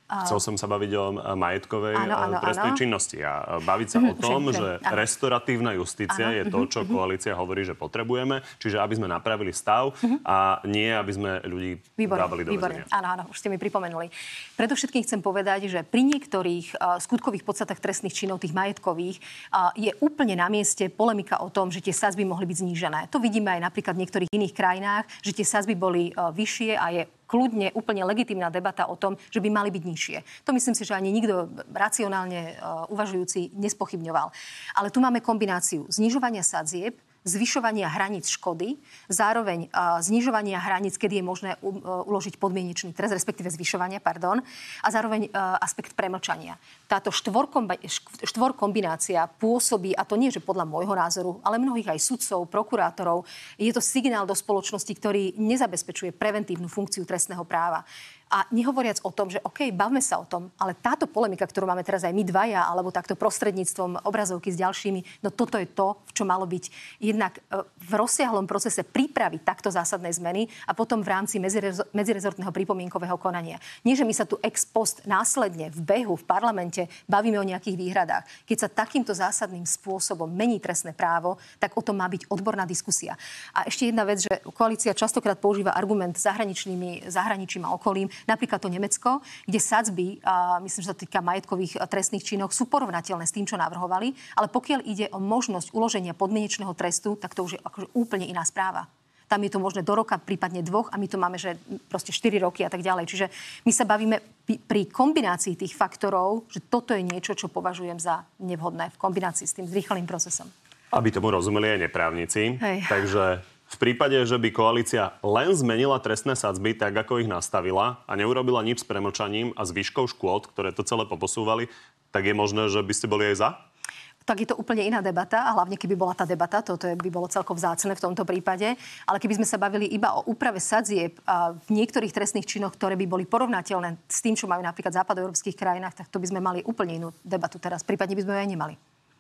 Chcel som sa baviť o majetkovej áno, áno, trestnej áno. činnosti a baviť sa o tom, že áno. restoratívna justícia áno. je to, čo koalícia hovorí, že potrebujeme. Čiže aby sme napravili stav a nie, aby sme ľudí výborné, dávali do výborné. väzenia. Áno, áno, už ste mi pripomenuli. Predovšetkým chcem povedať, že pri niektorých uh, skutkových podstatách trestných činov, tých majetkových, uh, je úplne na mieste polemika o tom, že tie sadzby mohli byť znížené. To vidíme aj napríklad v niektorých iných krajinách, že tie sadzby boli uh, vyššie a je kľudne úplne legitímna debata o tom, že by mali byť nižšie. To myslím si, že ani nikto racionálne uh, uvažujúci nespochybňoval. Ale tu máme kombináciu znižovania sadzieb, zvyšovania hraníc škody, zároveň uh, znižovania hraníc, kedy je možné u, uh, uložiť podmienečný trest, respektíve zvyšovania, pardon, a zároveň uh, aspekt premlčania. Táto štvorkombi- štvorkombinácia pôsobí, a to nie, že podľa môjho názoru, ale mnohých aj sudcov, prokurátorov, je to signál do spoločnosti, ktorý nezabezpečuje preventívnu funkciu trestného práva. A nehovoriac o tom, že OK, bavme sa o tom, ale táto polemika, ktorú máme teraz aj my dvaja, alebo takto prostredníctvom obrazovky s ďalšími, no toto je to, v čo malo byť jednak v rozsiahlom procese prípravy takto zásadnej zmeny a potom v rámci medzirezor- medzirezortného pripomienkového konania. Nie, že my sa tu ex post následne v behu, v parlamente bavíme o nejakých výhradách. Keď sa takýmto zásadným spôsobom mení trestné právo, tak o tom má byť odborná diskusia. A ešte jedna vec, že koalícia častokrát používa argument zahraničnými, zahraničím a okolím. Napríklad to Nemecko, kde sadzby, a myslím, že sa týka majetkových trestných činov, sú porovnateľné s tým, čo navrhovali, ale pokiaľ ide o možnosť uloženia podmienečného trestu, tak to už je akože úplne iná správa. Tam je to možné do roka, prípadne dvoch, a my to máme, že proste štyri roky a tak ďalej. Čiže my sa bavíme pri kombinácii tých faktorov, že toto je niečo, čo považujem za nevhodné v kombinácii s tým zrýchleným procesom. Aby tomu rozumeli aj neprávnici. Hej. Takže v prípade, že by koalícia len zmenila trestné sadzby tak, ako ich nastavila a neurobila nič s premlčaním a zvyškou škôd, ktoré to celé poposúvali, tak je možné, že by ste boli aj za? Tak je to úplne iná debata a hlavne keby bola tá debata, toto by bolo celkom vzácne v tomto prípade, ale keby sme sa bavili iba o úprave sadzieb v niektorých trestných činoch, ktoré by boli porovnateľné s tým, čo majú napríklad v západoeurópskych krajinách, tak to by sme mali úplne inú debatu teraz. Prípadne by sme ju aj nemali.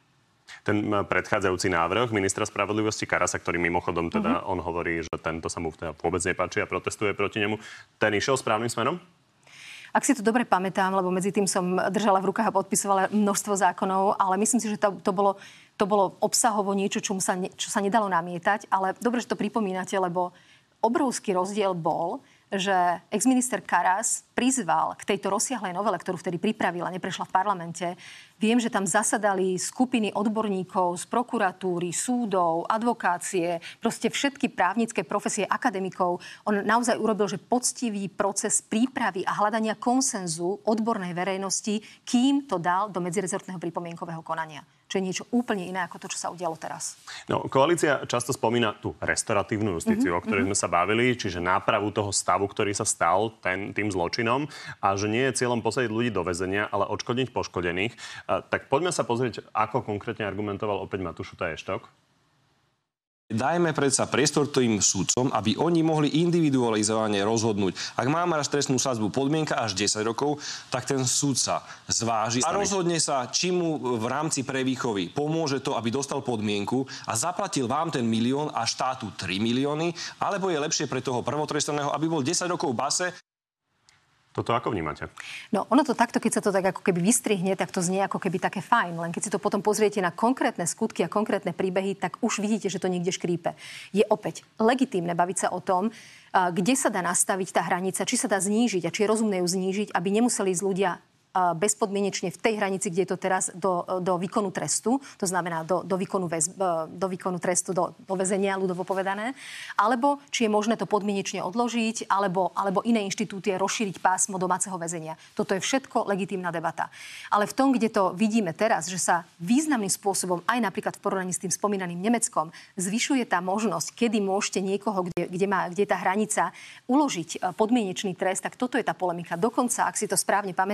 Ten predchádzajúci návrh ministra spravodlivosti Karasa, ktorý mimochodom teda uh-huh. on hovorí, že tento sa mu teda vôbec nepáči a protestuje proti nemu, ten išiel správnym smerom? Ak si to dobre pamätám, lebo medzi tým som držala v rukách a podpisovala množstvo zákonov, ale myslím si, že to, to, bolo, to bolo obsahovo niečo, čo sa, ne, čo sa nedalo namietať. Ale dobre, že to pripomínate, lebo obrovský rozdiel bol, že exminister Karas prizval k tejto rozsiahlej novele, ktorú vtedy pripravila, neprešla v parlamente. Viem, že tam zasadali skupiny odborníkov z prokuratúry, súdov, advokácie, proste všetky právnické profesie akademikov. On naozaj urobil, že poctivý proces prípravy a hľadania konsenzu odbornej verejnosti, kým to dal do medzirezortného pripomienkového konania. Čo je niečo úplne iné ako to, čo sa udialo teraz. No, koalícia často spomína tú restoratívnu justíciu, mm-hmm. o ktorej sme sa bavili, čiže nápravu toho stavu, ktorý sa stal ten, tým zločinom a že nie je cieľom posadiť ľudí do väzenia, ale odškodniť poškodených. A, tak poďme sa pozrieť, ako konkrétne argumentoval opäť Matúš Šutaj-Eštok. Dajme predsa priestor tým sudcom, aby oni mohli individualizovane rozhodnúť. Ak má mať trestnú sadzbu podmienka až desať rokov, tak ten sudca zváži a rozhodne sa, či mu v rámci prevýchovy pomôže to, aby dostal podmienku a zaplatil vám ten milión a štátu tri milióny, alebo je lepšie pre toho prvotrestaného, aby bol desať rokov v base. Toto ako vnímate? No, ono to takto, keď sa to tak ako keby vystrihne, tak to znie ako keby také fajn. Len keď si to potom pozriete na konkrétne skutky a konkrétne príbehy, tak už vidíte, že to niekde škrípe. Je opäť legitímne baviť sa o tom, kde sa dá nastaviť tá hranica, či sa dá znížiť a či je rozumné ju znížiť, aby nemuseli ísť ľudia bezpodmienečne v tej hranici, kde je to teraz, do, do výkonu trestu, to znamená do, do, výkonu, väz, do výkonu trestu, do, do väzenia, ľudovo povedané, alebo či je možné to podmienečne odložiť, alebo, alebo iné inštitúty rozšíriť pásmo domáceho väzenia. Toto je všetko legitímna debata. Ale v tom, kde to vidíme teraz, že sa významným spôsobom, aj napríklad v porovnaní s tým spomínaným Nemeckom, zvyšuje tá možnosť, kedy môžete niekoho, kde, kde, má, kde je tá hranica, uložiť podmienečný trest, tak toto je tá polemika. Dokonca, ak si to správne pamätám,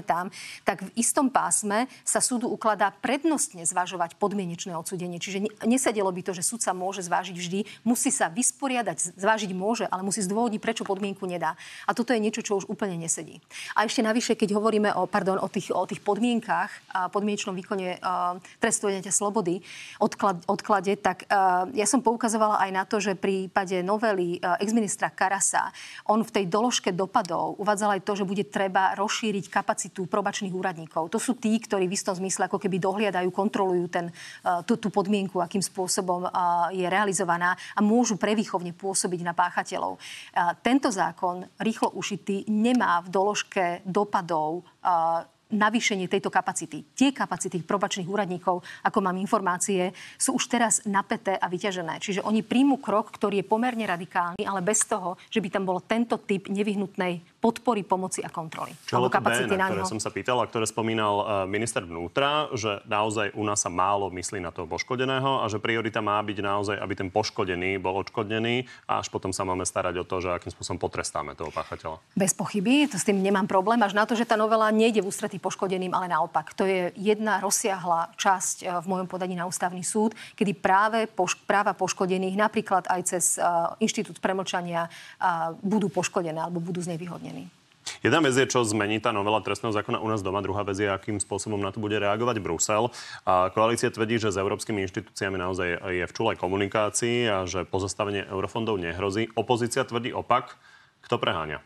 tak v istom pásme sa súdu ukladá prednostne zvažovať podmienečné odsúdenie. Čiže nesedelo by to, že sudca môže zvážiť vždy, musí sa vysporiadať, zvážiť môže, ale musí zdôvodniť, prečo podmienku nedá. A toto je niečo, čo už úplne nesedí. A ešte navyše, keď hovoríme o, pardon, o tých, o tých podmienkach a podmienečnom výkone uh, trestu odňatia slobody, odklad, odklade, tak uh, ja som poukazovala aj na to, že v prípade novely uh, exministra Karasa, on v tej doložke dopadov uvádzal aj to, že bude treba rozšíriť kapacitu probačných úradníkov. To sú tí, ktorí v istom zmysle ako keby dohliadajú, kontrolujú ten, uh, tú, tú podmienku, akým spôsobom uh, je realizovaná a môžu prevýchovne pôsobiť na páchateľov. Uh, tento zákon, rýchlo ušitý, nemá v doložke dopadov uh, navýšenie tejto kapacity. Tie kapacity probačných úradníkov, ako mám informácie, sú už teraz napäté a vyťažené. Čiže oni príjmu krok, ktorý je pomerne radikálny, ale bez toho, že by tam bol tento typ nevyhnutnej podpory, pomoci a kontroly. Čo je kapacity B, na ktoré som sa pýtal a ktoré spomínal minister vnútra, že naozaj u nás sa málo myslí na toho poškodeného a že priorita má byť naozaj, aby ten poškodený bol odškodnený a až potom sa máme starať o to, že akým spôsobom potrestáme toho páchateľa. Bez pochyby, to s tým nemám problém, až na to, že tá novela nejde v ústretí poškodeným, ale naopak. To je jedna rozsiahla časť v mojom podaní na ústavný súd, kedy práve poš- práva poškodených napríklad aj cez uh, inštitút premlčania uh, budú poškodené alebo budú znevýhodnené. Jedna vec je, čo zmení tá novela trestného zákona u nás doma. Druhá vec je, akým spôsobom na to bude reagovať Brusel. A koalícia tvrdí, že s európskymi inštitúciami naozaj je v čulej komunikácii a že pozastavenie eurofondov nehrozí. Opozícia tvrdí opak. Kto preháňa?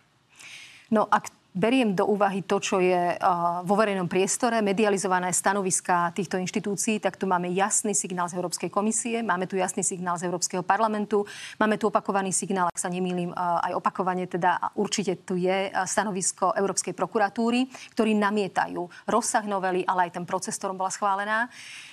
No, ak beriem do úvahy to, čo je uh, vo verejnom priestore, medializované stanoviská týchto inštitúcií, tak tu máme jasný signál z Európskej komisie, máme tu jasný signál z Európskeho parlamentu, máme tu opakovaný signál, ak sa nemýlim, uh, aj opakovane, teda určite tu je uh, stanovisko Európskej prokuratúry, ktorí namietajú rozsah novely, ale aj ten proces, ktorom bola schválená.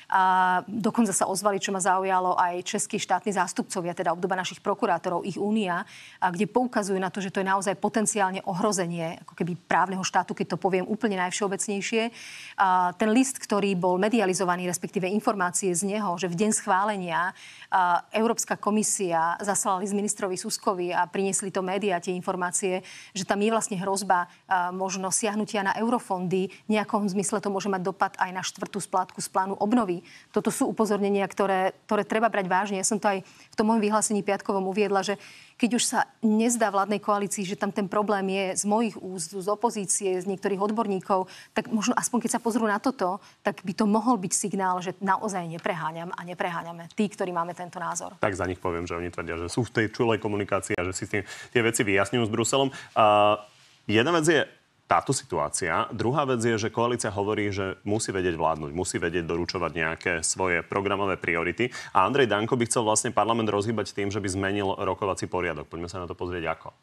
A dokonca sa ozvali, čo ma zaujalo, aj českí štátni zástupcovia, teda obdoba našich prokurátorov, ich únia, a kde poukazujú na to, že to je naozaj potenciálne ohrozenie ako keby právneho štátu, keď to poviem úplne najvšeobecnejšie. A ten list, ktorý bol medializovaný, respektíve informácie z neho, že v deň schválenia a Európska komisia zaslala list ministrovi Suskovi a priniesli to médiá tie informácie, že tam je vlastne hrozba možno siahnutia na eurofondy. V nejakom zmysle to môže mať dopad aj na štvrtú splátku z plánu obnovy. Toto sú upozornenia, ktoré, ktoré treba brať vážne. Ja som to aj v tom môjom vyhlásení piatkovom uviedla, že keď už sa nezdá vládnej koalícii, že tam ten problém je z mojich úst, z opozície, z niektorých odborníkov, tak možno aspoň keď sa pozrú na toto, tak by to mohol byť signál, že naozaj nepreháňam a nepreháňame tí, ktorí máme tento názor. Tak za nich poviem, že oni tvrdia, že sú v tej čulej komunikácii a že si tie, tie veci vyjasňujú s Bruselom. Uh, jedna vec je táto situácia. Druhá vec je, že koalícia hovorí, že musí vedieť vládnuť, musí vedieť doručovať nejaké svoje programové priority. A Andrej Danko by chcel vlastne parlament rozhýbať tým, že by zmenil rokovací poriadok. Poďme sa na to pozrieť ako.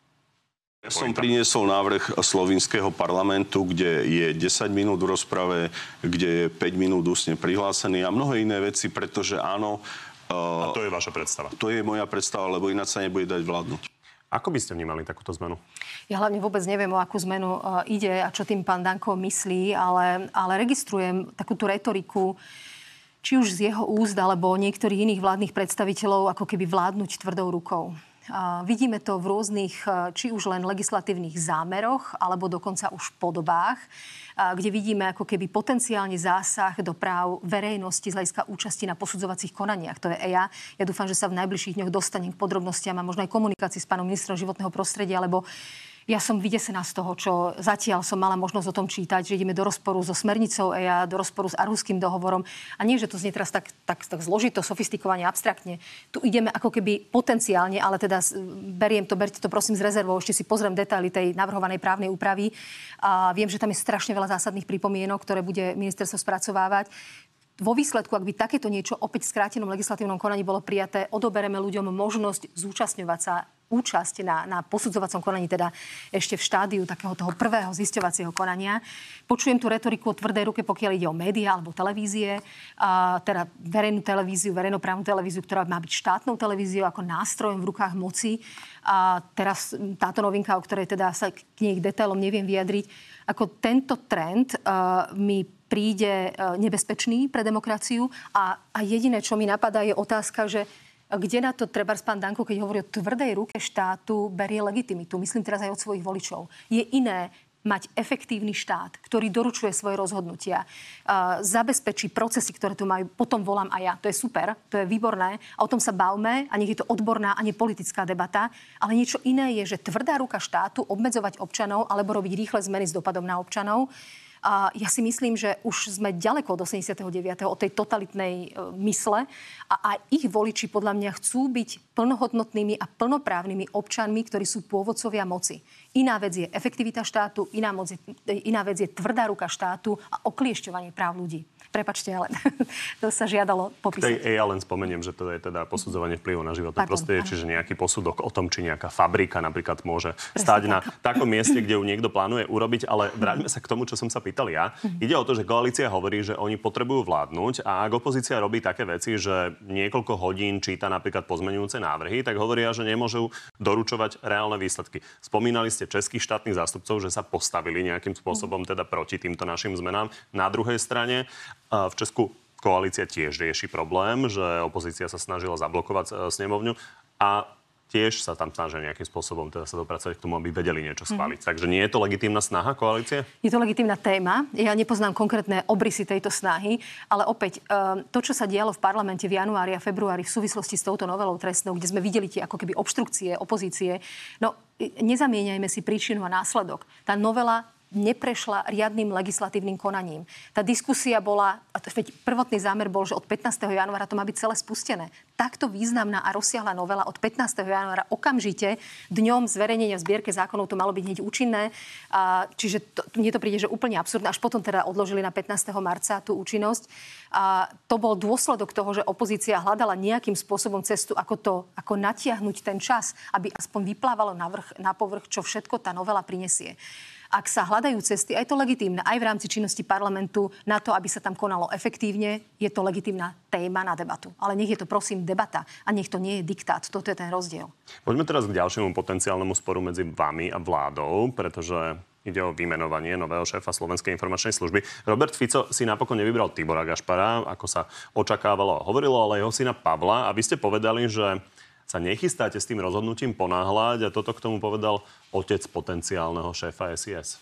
Ja som priniesol návrh slovinského parlamentu, kde je desať minút v rozprave, kde je päť minút ústne prihlásený a mnohé iné veci, pretože áno... Uh, a to je vaša predstava? To je moja predstava, lebo ináč sa nebude dať vládnuť. Ako by ste vnímali takúto zmenu? Ja hlavne vôbec neviem, o akú zmenu uh, ide a čo tým pán Danko myslí, ale, ale registrujem takúto retoriku, či už z jeho úst, alebo niektorých iných vládnych predstaviteľov, ako keby vládnuť tvrdou rukou. Uh, vidíme to v rôznych, uh, či už len legislatívnych zámeroch, alebo dokonca už podobách, uh, kde vidíme ako keby potenciálny zásah do práv verejnosti z hľadiska účasti na posudzovacích konaniach. To je é í á. Ja dúfam, že sa v najbližších dňoch dostanem k podrobnostiam a možno aj komunikácii s pánom ministrom životného prostredia, lebo ja som vydesená z toho, čo zatiaľ som mala možnosť o tom čítať, že ideme do rozporu so smernicou é í á, do rozporu s Aarhuským dohovorom. A nie, že to znie teraz tak, tak, tak zložito, sofistikovane, abstraktne. Tu ideme ako keby potenciálne, ale teda beriem to, berte to prosím z rezervou, ešte si pozriem detaily tej navrhovanej právnej úpravy. A viem, že tam je strašne veľa zásadných pripomienok, ktoré bude ministerstvo spracovávať. Vo výsledku, ak by takéto niečo opäť v skrátenom legislatívnom konaní bolo prijaté, odobereme ľuďom možnosť zúčastňovať sa účasť na, na posudzovacom konaní, teda ešte v štádiu takého toho prvého zisťovacieho konania. Počujem tú retoriku o tvrdej ruke, pokiaľ ide o médiá alebo televízie, a teda verejnú televíziu, verejnoprávnu televíziu, ktorá má byť štátnou televíziou ako nástrojom v rukách moci. A teraz táto novinka, o ktorej teda sa k nej detailom neviem vyjadriť, ako tento trend uh, mi príde uh, nebezpečný pre demokraciu a, a jediné, čo mi napadá, je otázka, že kde na to trebárs pán Danko, keď hovorí o tvrdej ruke štátu, berie legitimitu. Myslím teraz aj od svojich voličov. Je iné mať efektívny štát, ktorý doručuje svoje rozhodnutia, uh, zabezpečí procesy, ktoré tu majú, potom volám aj ja. To je super, to je výborné. A o tom sa bavme a nech je to odborná a nepolitická debata. Ale niečo iné je, že tvrdá ruka štátu obmedzovať občanov alebo robiť rýchle zmeny s dopadom na občanov. A ja si myslím, že už sme ďaleko od osemdesiateho deviateho od tej totalitnej e, mysle a aj ich voliči podľa mňa chcú byť plnohodnotnými a plnoprávnymi občanmi, ktorí sú pôvodcovia moci. Iná vec je efektivita štátu, iná, moc je, iná vec je tvrdá ruka štátu a okliešťovanie práv ľudí. Prepačte, ale to sa žiadalo popísať. Ja len spomeniem, že to je teda posudzovanie vplyvu na životné Pardon, prostredie, áno. čiže nejaký posudok o tom, či nejaká fabrika napríklad môže Presne stáť tak. na takom mieste, kde ju niekto plánuje urobiť, ale vráťme sa k tomu, čo som sa pýtal ja. Mm-hmm. Ide o to, že koalícia hovorí, že oni potrebujú vládnuť a ak opozícia robí také veci, že niekoľko hodín číta napríklad pozmeňujúce návrhy, tak hovoria, že nemôžu doručovať reálne výsledky. Spomínali ste českých štátnych zástupcov, že sa postavili nejakým spôsobom teda proti týmto našim zmenám. Na druhej strane v Česku koalícia tiež rieši problém, že opozícia sa snažila zablokovať snemovňu a tiež sa tam snažia nejakým spôsobom teda sa dopracovať k tomu, aby vedeli niečo schváliť. Mm. Takže nie je to legitímna snaha koalície? Je to legitímna téma. Ja nepoznám konkrétne obrysy tejto snahy, ale opäť to, čo sa dialo v parlamente v januári a februári v súvislosti s touto novelou trestnou, kde sme videli tie ako keby obštrukcie opozície, no nezamieňajme si príčinu a následok. Tá novela neprešla riadnym legislatívnym konaním. Tá diskusia bola, veď prvotný zámer bol, že od pätnásteho januára to má byť celé spustené. Takto významná a rozsiahla novela od pätnásteho januára okamžite dňom zverejnenia v zbierke zákonov to malo byť hneď účinné. A, čiže to, mne to príde, že úplne absurdné. Až potom teda odložili na pätnásteho marca tú účinnosť. A to bol dôsledok toho, že opozícia hľadala nejakým spôsobom cestu, ako to, ako natiahnuť ten čas, aby aspoň vyplávalo na, vrch, na povrch, čo všetko tá novela prinesie. Ak sa hľadajú cesty, aj to legitímne, aj v rámci činnosti parlamentu na to, aby sa tam konalo efektívne, je to legitímna téma na debatu. Ale nech je to prosím debata a nech to nie je diktát. Toto je ten rozdiel. Poďme teraz k ďalšiemu potenciálnemu sporu medzi vami a vládou, pretože ide o vymenovanie nového šéfa Slovenskej informačnej služby. Robert Fico si napokon nevybral Tibora Gašpara, ako sa očakávalo a hovorilo, ale jeho syna Pavla. A vy ste povedali, že sa nechystáte s tým rozhodnutím ponáhľať a toto k tomu povedal otec potenciálneho šéfa es í es.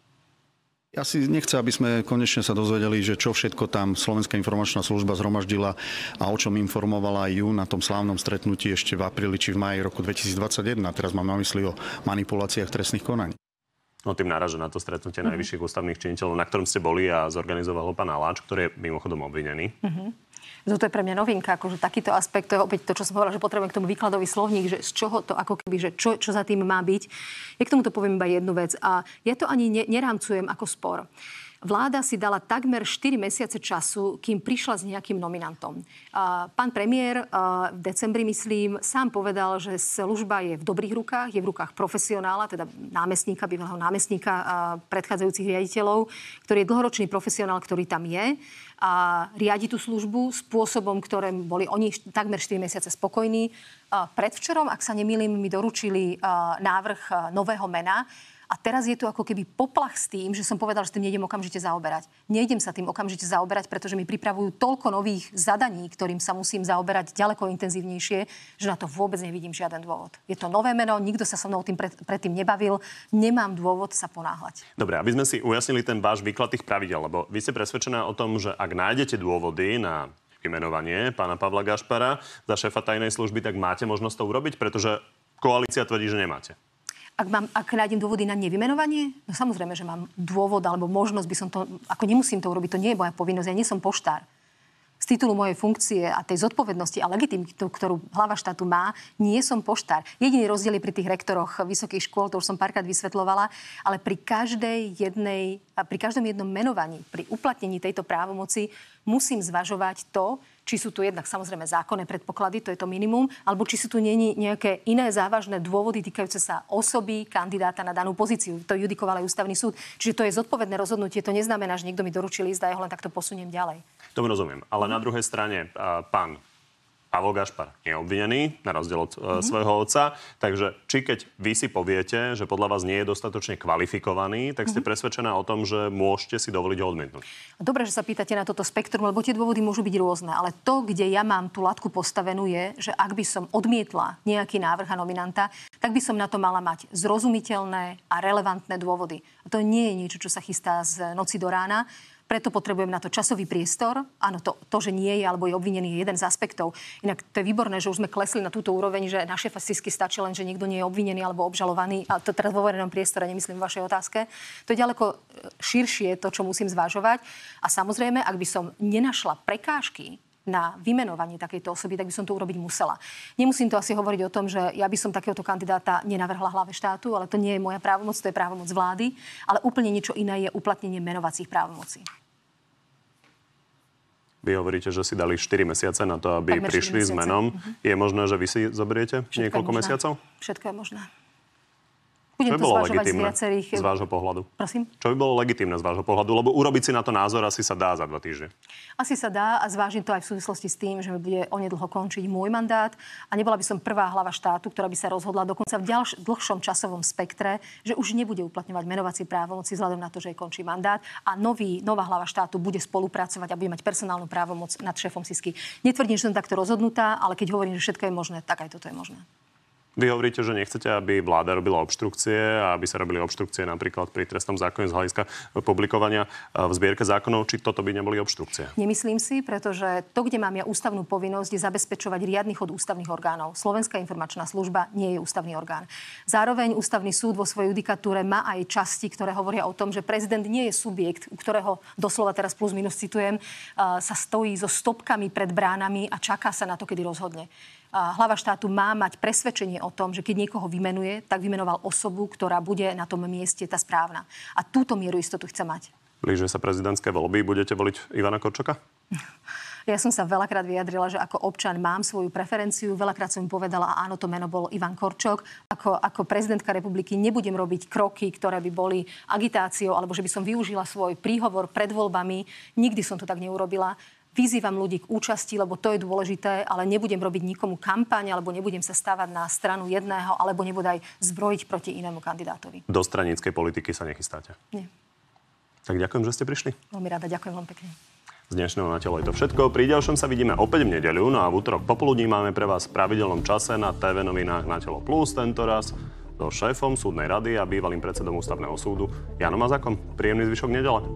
Ja si nechcem, aby sme konečne sa dozvedeli, že čo všetko tam Slovenská informačná služba zhromaždila a o čom informovala aj ju na tom slávnom stretnutí ešte v apríli či v máji roku dvetisícdvadsaťjeden. A teraz mám na mysli o manipuláciách trestných konaní. No tým náraža na to stretnutie mm-hmm. najvyšších ústavných činiteľov, na ktorom ste boli a zorganizoval ho pán Aláč, ktorý je mimochodom obvinený. Mm-hmm. To je pre mňa novinka, akože takýto aspekt, to je opäť to, čo som hovorila, že potrebujem k tomu výkladový slovník, že z čoho to ako keby, že čo, čo za tým má byť. Ja k tomuto poviem iba jednu vec a ja to ani ne, nerámcujem ako spor. Vláda si dala takmer štyri mesiace času, kým prišla s nejakým nominantom. Pán premiér v decembri, myslím, sám povedal, že služba je v dobrých rukách, je v rukách profesionála, teda námestníka, bývalého námestníka predchádzajúcich riaditeľov, ktorý je dlhoročný profesionál, ktorý tam je a riadi tú službu spôsobom, ktorým boli oni takmer štyri mesiace spokojní. Predvčerom, ak sa nemýlim, mi doručili návrh nového mena. A teraz je tu ako keby poplach s tým, že som povedal, že tým nejdem okamžite zaoberať. Nejdem sa tým okamžite zaoberať, pretože mi pripravujú toľko nových zadaní, ktorým sa musím zaoberať ďaleko intenzívnejšie, že na to vôbec nevidím žiaden dôvod. Je to nové meno, nikto sa so mnou tým pred, predtým nebavil, nemám dôvod sa ponáhľať. Dobre, aby sme si ujasnili ten váš výklad tých pravidel, lebo vy ste presvedčená o tom, že ak nájdete dôvody na vymenovanie pána Pavla Gašpara za šéfa tajnej služby, tak máte možnosť to urobiť, pretože koalícia tvrdí, že nemáte. Ak, mám, ak nájdem dôvody na nevymenovanie, no samozrejme, že mám dôvod alebo možnosť by som to, ako nemusím to urobiť, to nie je moja povinnosť, ja nie som poštár. Z titulu mojej funkcie a tej zodpovednosti a legitimitu, ktorú hlava štátu má, nie som poštár. Jediný rozdiel je pri tých rektoroch vysokých škôl, to už som párkrát vysvetľovala, ale pri každej jednej, pri každom jednom menovaní, pri uplatnení tejto právomoci musím zvažovať to, či sú tu jednak samozrejme zákonné predpoklady, to je to minimum, alebo či sú tu nie, nejaké iné závažné dôvody týkajúce sa osoby kandidáta na danú pozíciu. To judikoval aj ústavný súd. Čiže to je zodpovedné rozhodnutie. To neznamená, že niekto mi doručil ísť a ja ho len takto posuniem ďalej. Tomu rozumiem. Ale na druhej strane pán Pavol Gašpar je obvinený, na rozdiel od mm-hmm. svojho otca. Takže či keď vy si poviete, že podľa vás nie je dostatočne kvalifikovaný, tak ste mm-hmm. presvedčená o tom, že môžete si dovoliť ho odmietnúť. Dobre, že sa pýtate na toto spektrum, lebo tie dôvody môžu byť rôzne. Ale to, kde ja mám tú latku postavenú, je, že ak by som odmietla nejaký návrh a nominanta, tak by som na to mala mať zrozumiteľné a relevantné dôvody. A to nie je niečo, čo sa chystá z noci do rána. Preto potrebujem na to časový priestor. Áno, to, to, že nie je alebo je obvinený, je jeden z aspektov. Inak to je výborné, že už sme klesli na túto úroveň, že na šéfa SIS-ky stačí len, že niekto nie je obvinený alebo obžalovaný. A to teraz vo verejnom priestore, nemyslím v vašej otázke. To je ďaleko širšie to, čo musím zvažovať. A samozrejme, ak by som nenašla prekážky na vymenovanie takejto osoby, tak by som to urobiť musela. Nemusím to asi hovoriť o tom, že ja by som takéhoto kandidáta nenavrhla hlave štátu, ale to nie je moja právomoc, to je právomoc vlády, ale úplne niečo iné je uplatnenie menovacích právomocí. Vy hovoríte, že si dali štyri mesiace na to, aby Takmer prišli s menom. Uh-huh. Je možné, že vy si zoberiete Všetko niekoľko mesiacov? Všetko je možné. Budem Čo by to bolo zvažovať z legitímne viacerých... z vášho pohľadu? Prosím? Čo by bolo legitímne z vášho pohľadu? Lebo urobiť si na to názor asi sa dá za dva týždne. Asi sa dá a zvážim to aj v súvislosti s tým, že mi bude onedlho končiť môj mandát a nebola by som prvá hlava štátu, ktorá by sa rozhodla dokonca v ďalš- dlhšom časovom spektre, že už nebude uplatňovať menovacie právomoci vzhľadom na to, že jej končí mandát a nový, nová hlava štátu bude spolupracovať a bude mať personálnu právomoc nad šéfom SIS-ky. Netvrdím, že som takto rozhodnutá, ale keď hovorím, že všetko je možné, tak aj toto je možné. Vy hovoríte, že nechcete, aby vláda robila obštrukcie a aby sa robili obštrukcie napríklad pri trestnom zákone z hľadiska publikovania v zbierke zákonov, či toto by neboli obštrukcie? Nemyslím si, pretože to, kde mám ja ústavnú povinnosť, je zabezpečovať riadny chod ústavných orgánov. Slovenská informačná služba nie je ústavný orgán. Zároveň ústavný súd vo svojej judikatúre má aj časti, ktoré hovoria o tom, že prezident nie je subjekt, u ktorého doslova teraz plus minus citujem, sa stojí so stopkami pred bránami a čaká sa na to, kedy rozhodne. Hlava štátu má mať presvedčenie o tom, že keď niekoho vymenuje, tak vymenoval osobu, ktorá bude na tom mieste tá správna. A túto mieru istotu chce mať. Blíže sa prezidentské voľby. Budete voliť Ivana Korčoka? Ja som sa veľakrát vyjadrila, že ako občan mám svoju preferenciu. Veľakrát som im povedala, a áno, to meno bol Ivan Korčok. Ako, ako prezidentka republiky nebudem robiť kroky, ktoré by boli agitáciou, alebo že by som využila svoj príhovor pred voľbami. Nikdy som to tak neurobila. Vyzývam ľudí k účasti, lebo to je dôležité, ale nebudem robiť nikomu kampaň, alebo nebudem sa stávať na stranu jedného, alebo nebudem aj zbrojiť proti inému kandidátovi. Do straníckej politiky sa nechystáte? Nie. Tak ďakujem, že ste prišli. Veľmi rada, ďakujem vám pekne. Z dnešného Na telo je to všetko. Pri ďalšom sa vidíme opäť v nedeľu, no a v útorok popoludní máme pre vás v pravidelnom čase na té vé novinách Na telo plus, tentoraz so šéfom súdnej rady a bývalým predsedom ústavného súdu Jánom Mazákom. Príjemný zvyšok nedele.